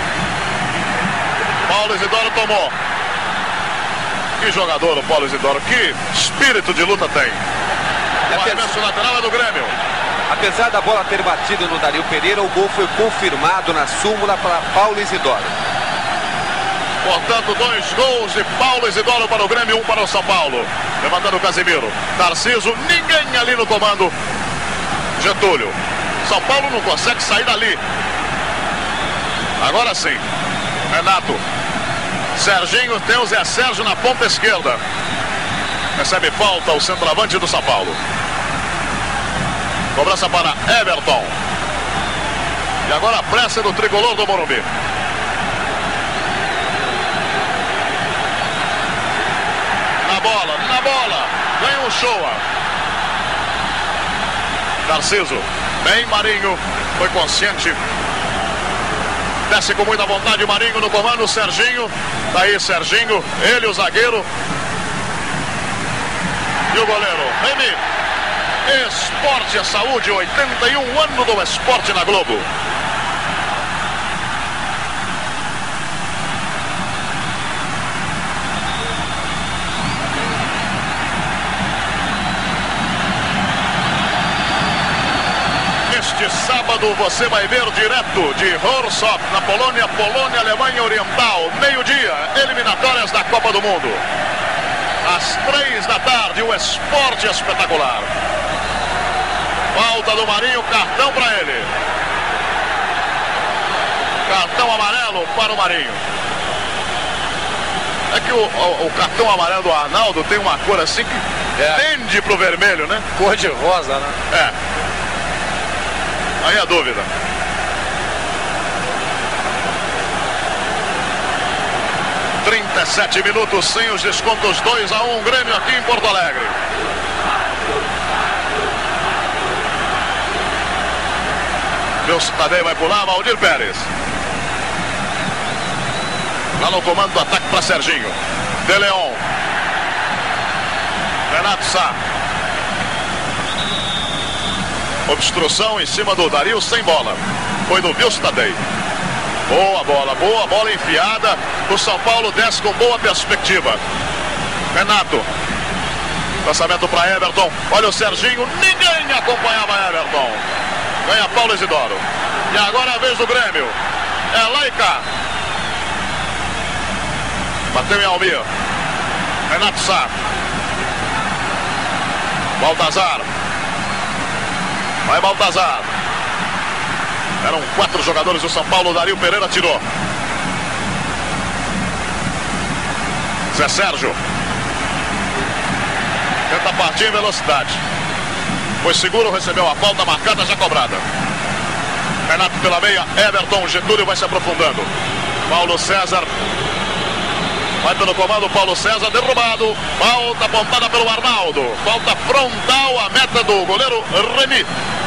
Paulo Isidoro tomou. Que jogador o Paulo Isidoro. Que espírito de luta tem. O arremesso lateral é do Grêmio. Apesar da bola ter batido no Dario Pereira, o gol foi confirmado na súmula para Paulo Isidoro. Portanto, 2 gols de Paulo Isidoro para o Grêmio, 1 para o São Paulo. Levantando o Casimiro. Tarciso, ninguém ali no comando. Getúlio. São Paulo não consegue sair dali. Agora sim. Renato. Serginho, tem o Zé Sérgio na ponta esquerda. Recebe falta o centroavante do São Paulo. Cobrança para Everton. E agora a pressa do tricolor do Morumbi. Na bola, vem o Shoa. Tarciso, bem Marinho, foi consciente. Desce com muita vontade o Marinho no comando, Serginho. Daí Serginho, ele o zagueiro. E o goleiro, Remy. Esporte e Saúde, 81 anos do esporte na Globo. Este sábado você vai ver direto de Wrocław, na Polônia, Alemanha Oriental, meio-dia, eliminatórias da Copa do Mundo. Às 3 da tarde, o esporte espetacular. Falta do Marinho, cartão para ele. Cartão amarelo para o Marinho. É que o cartão amarelo do Arnaldo tem uma cor assim que tende pro vermelho, né? Cor de rosa, né? É. Aí a dúvida. ...37 minutos sem os descontos, 2-1 Grêmio aqui em Porto Alegre. Wilson Tadei vai pular, Valdir Pérez. Lá no comando do ataque para Serginho. De Leon. Renato Sá. Obstrução em cima do Dario sem bola. Foi do Wilson Tadei. Boa bola enfiada. O São Paulo desce com boa perspectiva. Renato. Lançamento para Everton. Olha o Serginho. Ninguém acompanhava Everton. Ganha Paulo Isidoro. E agora é a vez do Grêmio. É lá e cá. Bateu em Almir. Renato Sá. Baltazar. Vai Baltazar. Eram 4 jogadores do São Paulo. Dario Pereira tirou. Zé Sérgio. Tenta partir em velocidade. Foi seguro, recebeu a falta marcada, já cobrada. Renato pela meia. Everton, Getúlio vai se aprofundando. Paulo César. Vai pelo comando, Paulo César, derrubado. Falta apontada pelo Arnaldo. Falta frontal à meta do goleiro Remy.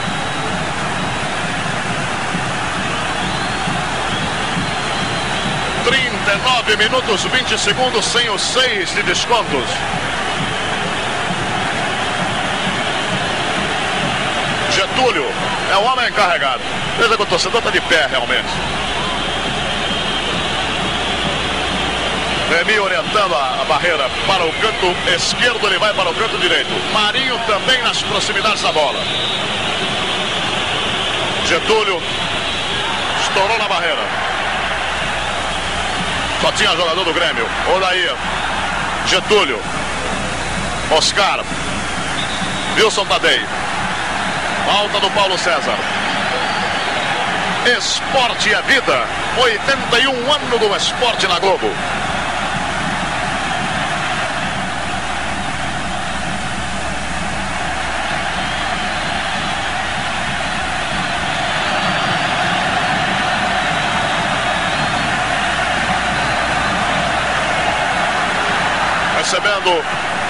...39 minutos, 20 segundos sem os 6 de descontos. Getúlio é o homem encarregado. Veja que o torcedor está de pé realmente. Remy orientando a barreira para o canto esquerdo, ele vai para o canto direito. Marinho também nas proximidades da bola. Getúlio estourou na barreira. Só tinha jogador do Grêmio. Odair. Getúlio. Oscar. Wilson Tadei. Falta do Paulo César. Esporte é vida. 81 anos do esporte na Globo. Recebendo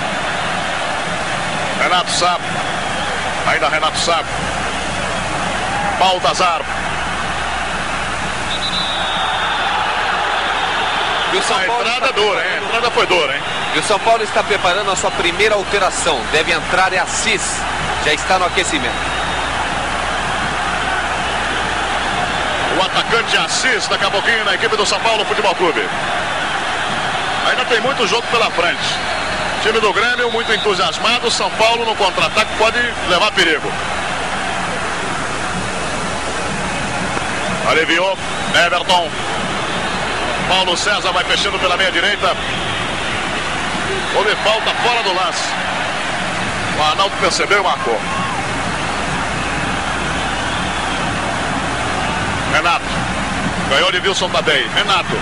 Renato Sá. Ainda Renato Sá. Baltazar. E o São Paulo entrada é dura, hein? A entrada foi dura, hein? E o São Paulo está preparando a sua primeira alteração. Deve entrar Assis. Já está no aquecimento. O atacante Assis, daqui a pouquinho na equipe do São Paulo Futebol Clube. Ainda tem muito jogo pela frente. Time do Grêmio muito entusiasmado. São Paulo no contra-ataque pode levar perigo. Aliviou. Everton. Paulo César vai fechando pela meia direita. Houve falta fora do lance. O Arnaldo percebeu e marcou. Renato. Ganhou de Wilson Tadei. Renato.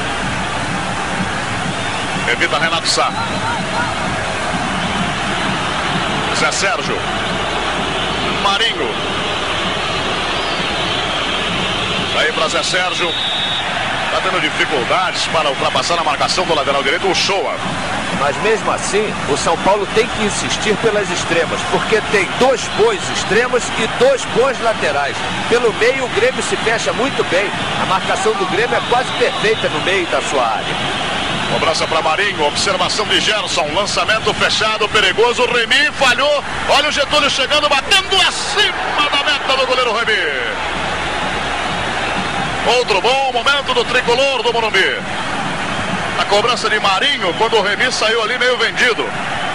Evita Renato Sá. Zé Sérgio. Marinho. Aí para Zé Sérgio. Está tendo dificuldades para ultrapassar a marcação do lateral direito, o Shoa. Mas mesmo assim, o São Paulo tem que insistir pelas extremas, porque tem 2 bons extremos e 2 bons laterais. Pelo meio, o Grêmio se fecha muito bem. A marcação do Grêmio é quase perfeita no meio da sua área. Cobrança para Marinho, observação de Gerson, lançamento fechado, perigoso, Remy falhou. Olha o Getúlio chegando, batendo acima da meta do goleiro Remy. Outro bom momento do tricolor do Morumbi. A cobrança de Marinho, quando o Remy saiu ali meio vendido.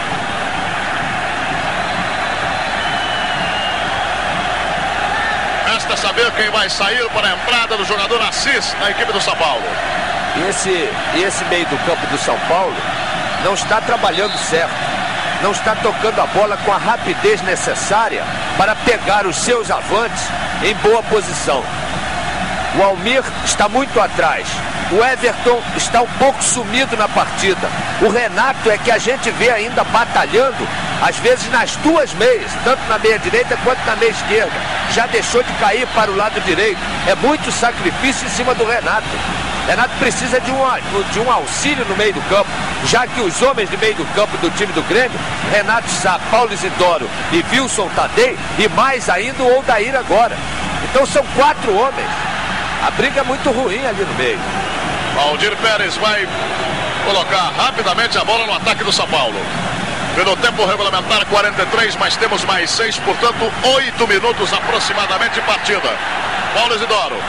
Resta saber quem vai sair para a entrada do jogador Assis na equipe do São Paulo. Esse meio do campo do São Paulo não está trabalhando certo. Não está tocando a bola com a rapidez necessária para pegar os seus avantes em boa posição. O Almir está muito atrás. O Everton está um pouco sumido na partida. O Renato é que a gente vê ainda batalhando, às vezes nas duas meias, tanto na meia direita quanto na meia esquerda. Já deixou de cair para o lado direito. É muito sacrifício em cima do Renato. Renato precisa de um auxílio no meio do campo, já que os homens de meio do campo do time do Grêmio, Renato Sá, Paulo Isidoro e Wilson Tadei, e mais ainda o Odair agora. Então são 4 homens. A briga é muito ruim ali no meio. Valdir Pérez vai colocar rapidamente a bola no ataque do São Paulo. Pelo tempo regulamentar 43, mas temos mais 6, portanto 8 minutos aproximadamente de partida. Paulo Isidoro.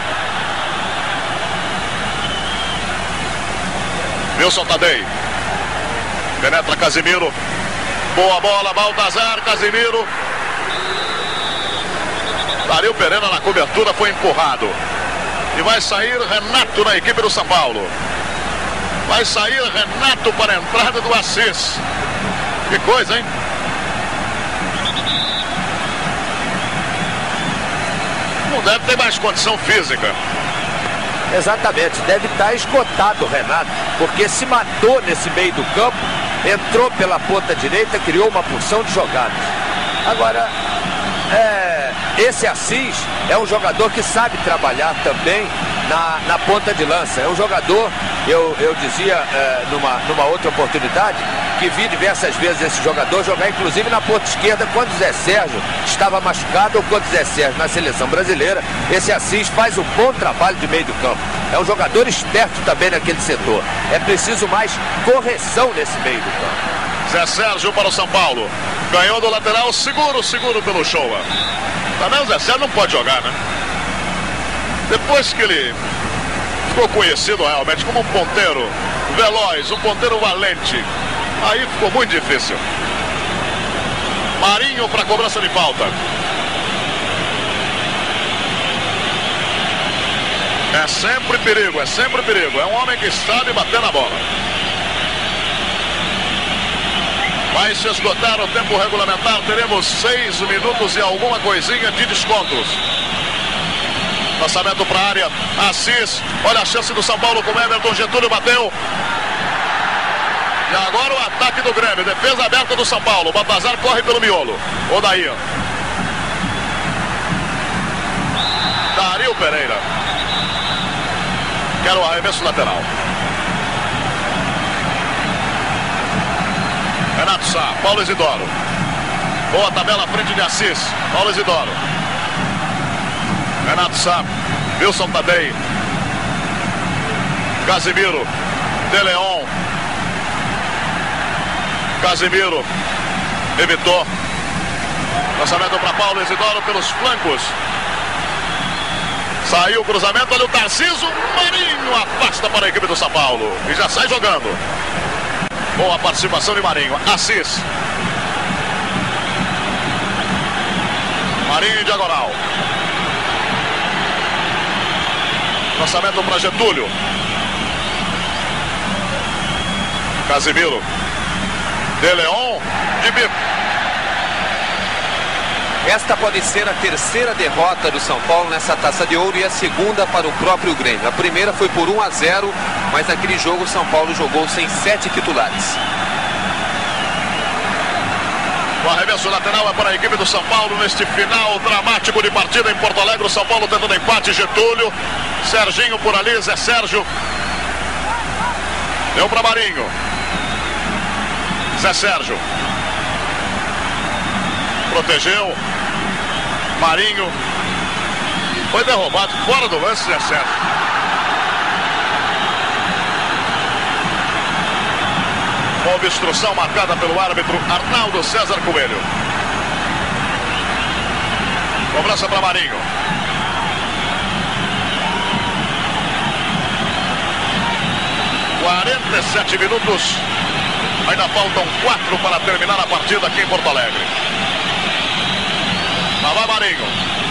Wilson Tadei. Penetra Casimiro. Boa bola, Baltazar, Casimiro. Dario Pereira na cobertura, foi empurrado. E vai sair Renato na equipe do São Paulo. Vai sair Renato para a entrada do Assis. Que coisa, hein? Não deve ter mais condição física. Exatamente, deve estar esgotado o Renato, porque se matou nesse meio do campo, entrou pela ponta direita, criou uma porção de jogadas. Agora, esse Assis é um jogador que sabe trabalhar também na ponta de lança. É um jogador, eu dizia numa outra oportunidade, que vi diversas vezes esse jogador jogar, inclusive na ponta esquerda, quando o Zé Sérgio estava machucado ou quando o Zé Sérgio na seleção brasileira. Esse Assis faz um bom trabalho de meio do campo. É um jogador esperto também naquele setor. É preciso mais correção nesse meio do campo. Zé Sérgio para o São Paulo. Ganhou do lateral, seguro pelo Showa. Também o Zé Sérgio não pode jogar, né? Depois que ele ficou conhecido realmente como um ponteiro veloz, um ponteiro valente, aí ficou muito difícil. Marinho para cobrança de falta. É sempre perigo, é sempre perigo. É um homem que sabe bater na bola. Vai se esgotar o tempo regulamentar. Teremos 6 minutos e alguma coisinha de descontos. Lançamento para a área. Assis. Olha a chance do São Paulo com o Everton. Getúlio bateu. E agora o ataque do Grêmio. Defesa aberta do São Paulo. Baltazar corre pelo miolo. Odair. Dario Pereira. Quero o arremesso lateral. Renato Sá, Paulo Isidoro. Boa tabela à frente de Assis. Paulo Isidoro. Renato Sá, Wilson Tadei. Casimiro. De Leon. Casimiro. Evitou. Lançamento para Paulo Isidoro pelos flancos. Saiu o cruzamento, olha o Tarcísio. Marinho afasta para a equipe do São Paulo. E já sai jogando. Boa participação de Marinho. Assis. Marinho em diagonal. Lançamento para Getúlio. Casimiro. De Leon. De bico. Esta pode ser a terceira derrota do São Paulo nessa Taça de Ouro e a segunda para o próprio Grêmio. A primeira foi por 1-0, mas naquele jogo o São Paulo jogou sem 7 titulares. O arremesso lateral é para a equipe do São Paulo neste final dramático de partida em Porto Alegre. O São Paulo tentando empate. Getúlio. Serginho por ali. Zé Sérgio. Deu para Marinho. Zé Sérgio. Protegeu. Marinho. Foi derrubado fora do lance, Zé Sérgio. Uma obstrução marcada pelo árbitro Arnaldo César Coelho. Cobrança para Marinho. (47 minutos). Ainda faltam 4 para terminar a partida aqui em Porto Alegre. Lá vai Marinho.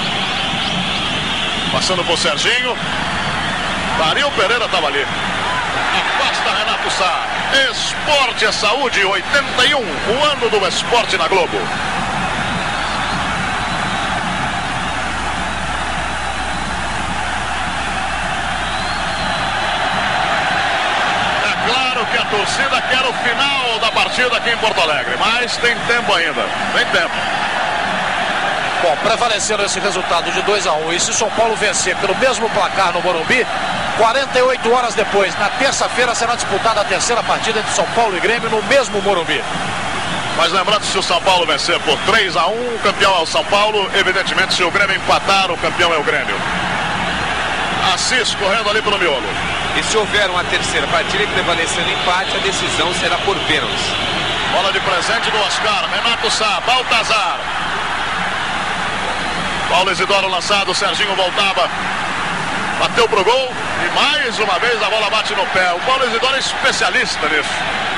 Passando por Serginho. Dario Pereira estava ali. Afasta Renato Sá. Esporte é Saúde 81. O ano do esporte na Globo. torcida quer o final da partida aqui em Porto Alegre, mas tem tempo ainda, tem tempo. Bom, prevalecendo esse resultado de 2-1, e se o São Paulo vencer pelo mesmo placar no Morumbi, 48 horas depois, na terça-feira, será disputada a terceira partida entre São Paulo e Grêmio no mesmo Morumbi. Mas lembrando, se o São Paulo vencer por 3-1, o campeão é o São Paulo. Evidentemente, se o Grêmio empatar, o campeão é o Grêmio. Assis correndo ali pelo miolo. E se houver uma terceira partida e prevalecer no empate, a decisão será por pênaltis. Bola de presente do Oscar, Renato Sá, Baltazar. Paulo Isidoro lançado, Serginho voltava. Bateu pro gol e mais uma vez a bola bate no pé. O Paulo Isidoro é especialista nisso.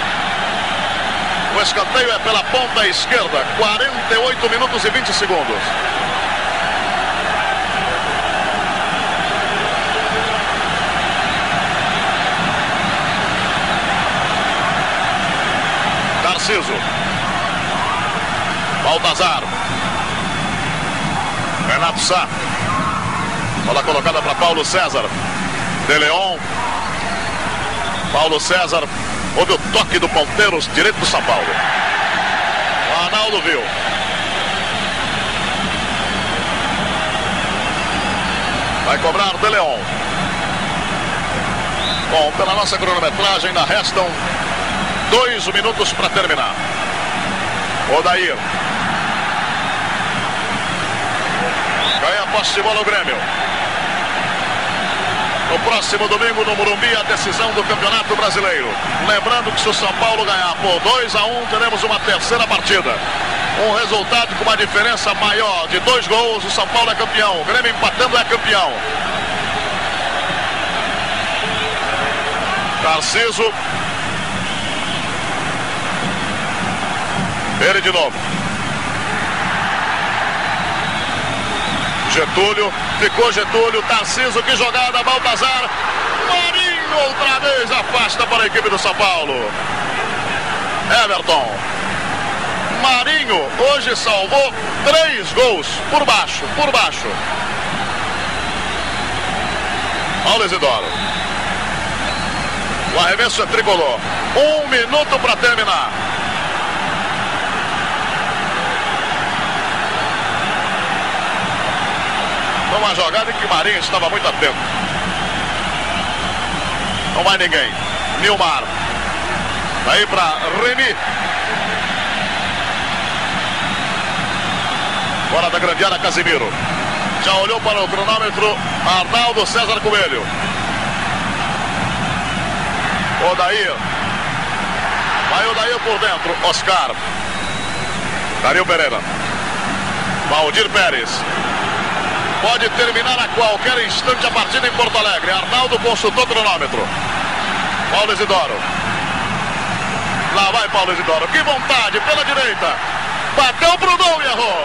O escanteio é pela ponta esquerda, 48 minutos e 20 segundos. Tarciso. Baltazar. Renato Sá. Bola colocada para Paulo César. De Leon. Paulo César. Houve o toque do ponteiro direito do São Paulo. O Arnaldo viu. Vai cobrar De Leon. Bom, pela nossa cronometragem ainda restam 2 minutos para terminar. Odair. Ganha a posse de bola o Grêmio. No próximo domingo no Morumbi, a decisão do Campeonato Brasileiro. Lembrando que se o São Paulo ganhar por 2-1, teremos uma terceira partida. Um resultado com uma diferença maior de 2 gols, o São Paulo é campeão. O Grêmio empatando é campeão. Tarciso. Ele de novo. Getúlio, ficou Getúlio, Tarciso, que jogada, Baltazar, Marinho outra vez afasta para a equipe do São Paulo. Everton, Marinho hoje salvou 3 gols, por baixo. Paulo Isidoro. O arremesso é tricolor, 1 minuto para terminar. Uma jogada em que Marinho estava muito atento. Não vai ninguém. Nilmar. Daí para Remy. Fora da grande área, Casimiro. Já olhou para o cronômetro Arnaldo César Coelho. Odair. Vai Odair por dentro. Oscar. Dario Pereira. Valdir Pérez. Pode terminar a qualquer instante a partida em Porto Alegre. Arnaldo consultou o cronômetro. Paulo Isidoro. Lá vai Paulo Isidoro. Que vontade, pela direita. Bateu pro gol e errou.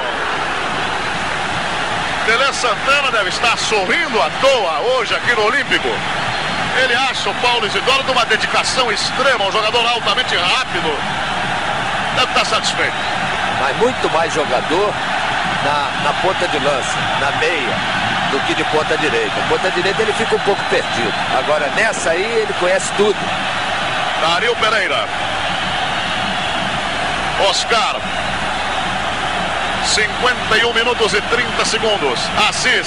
Tele Santana deve estar sorrindo à toa hoje aqui no Olímpico. Ele acha o Paulo Isidoro de uma dedicação extrema, um jogador altamente rápido. Deve estar satisfeito. Mas muito mais jogador na ponta de lança, na meia, do que de ponta direita. Ponta direita ele fica um pouco perdido. Agora nessa aí ele conhece tudo. Dario Pereira. Oscar. 51 minutos e 30 segundos. Assis.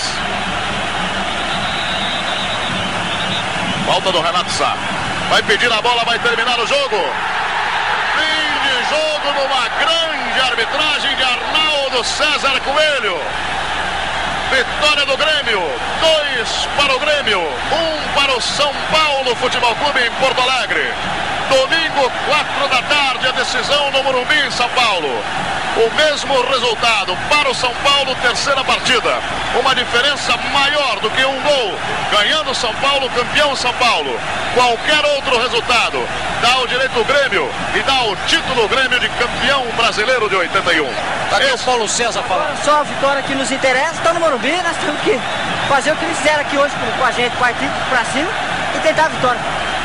Falta do Renato Sá. Vai pedir a bola, vai terminar o jogo. Fim de jogo numa grande arbitragem de Arnaldo César Coelho. Vitória do Grêmio, 2 para o Grêmio, 1 para o São Paulo Futebol Clube em Porto Alegre. Domingo, 4 da tarde, a decisão no Morumbi em São Paulo. O mesmo resultado para o São Paulo, terceira partida. Uma diferença maior do que 1 gol. Ganhando São Paulo, campeão São Paulo. Qualquer outro resultado dá o direito ao Grêmio e dá o título Grêmio de campeão brasileiro de 81. Cadê o Paulo César falando? Só a vitória que nos interessa, está no Morumbi, nós temos que fazer o que eles fizeram aqui hoje com a gente, partir para cima e tentar a vitória.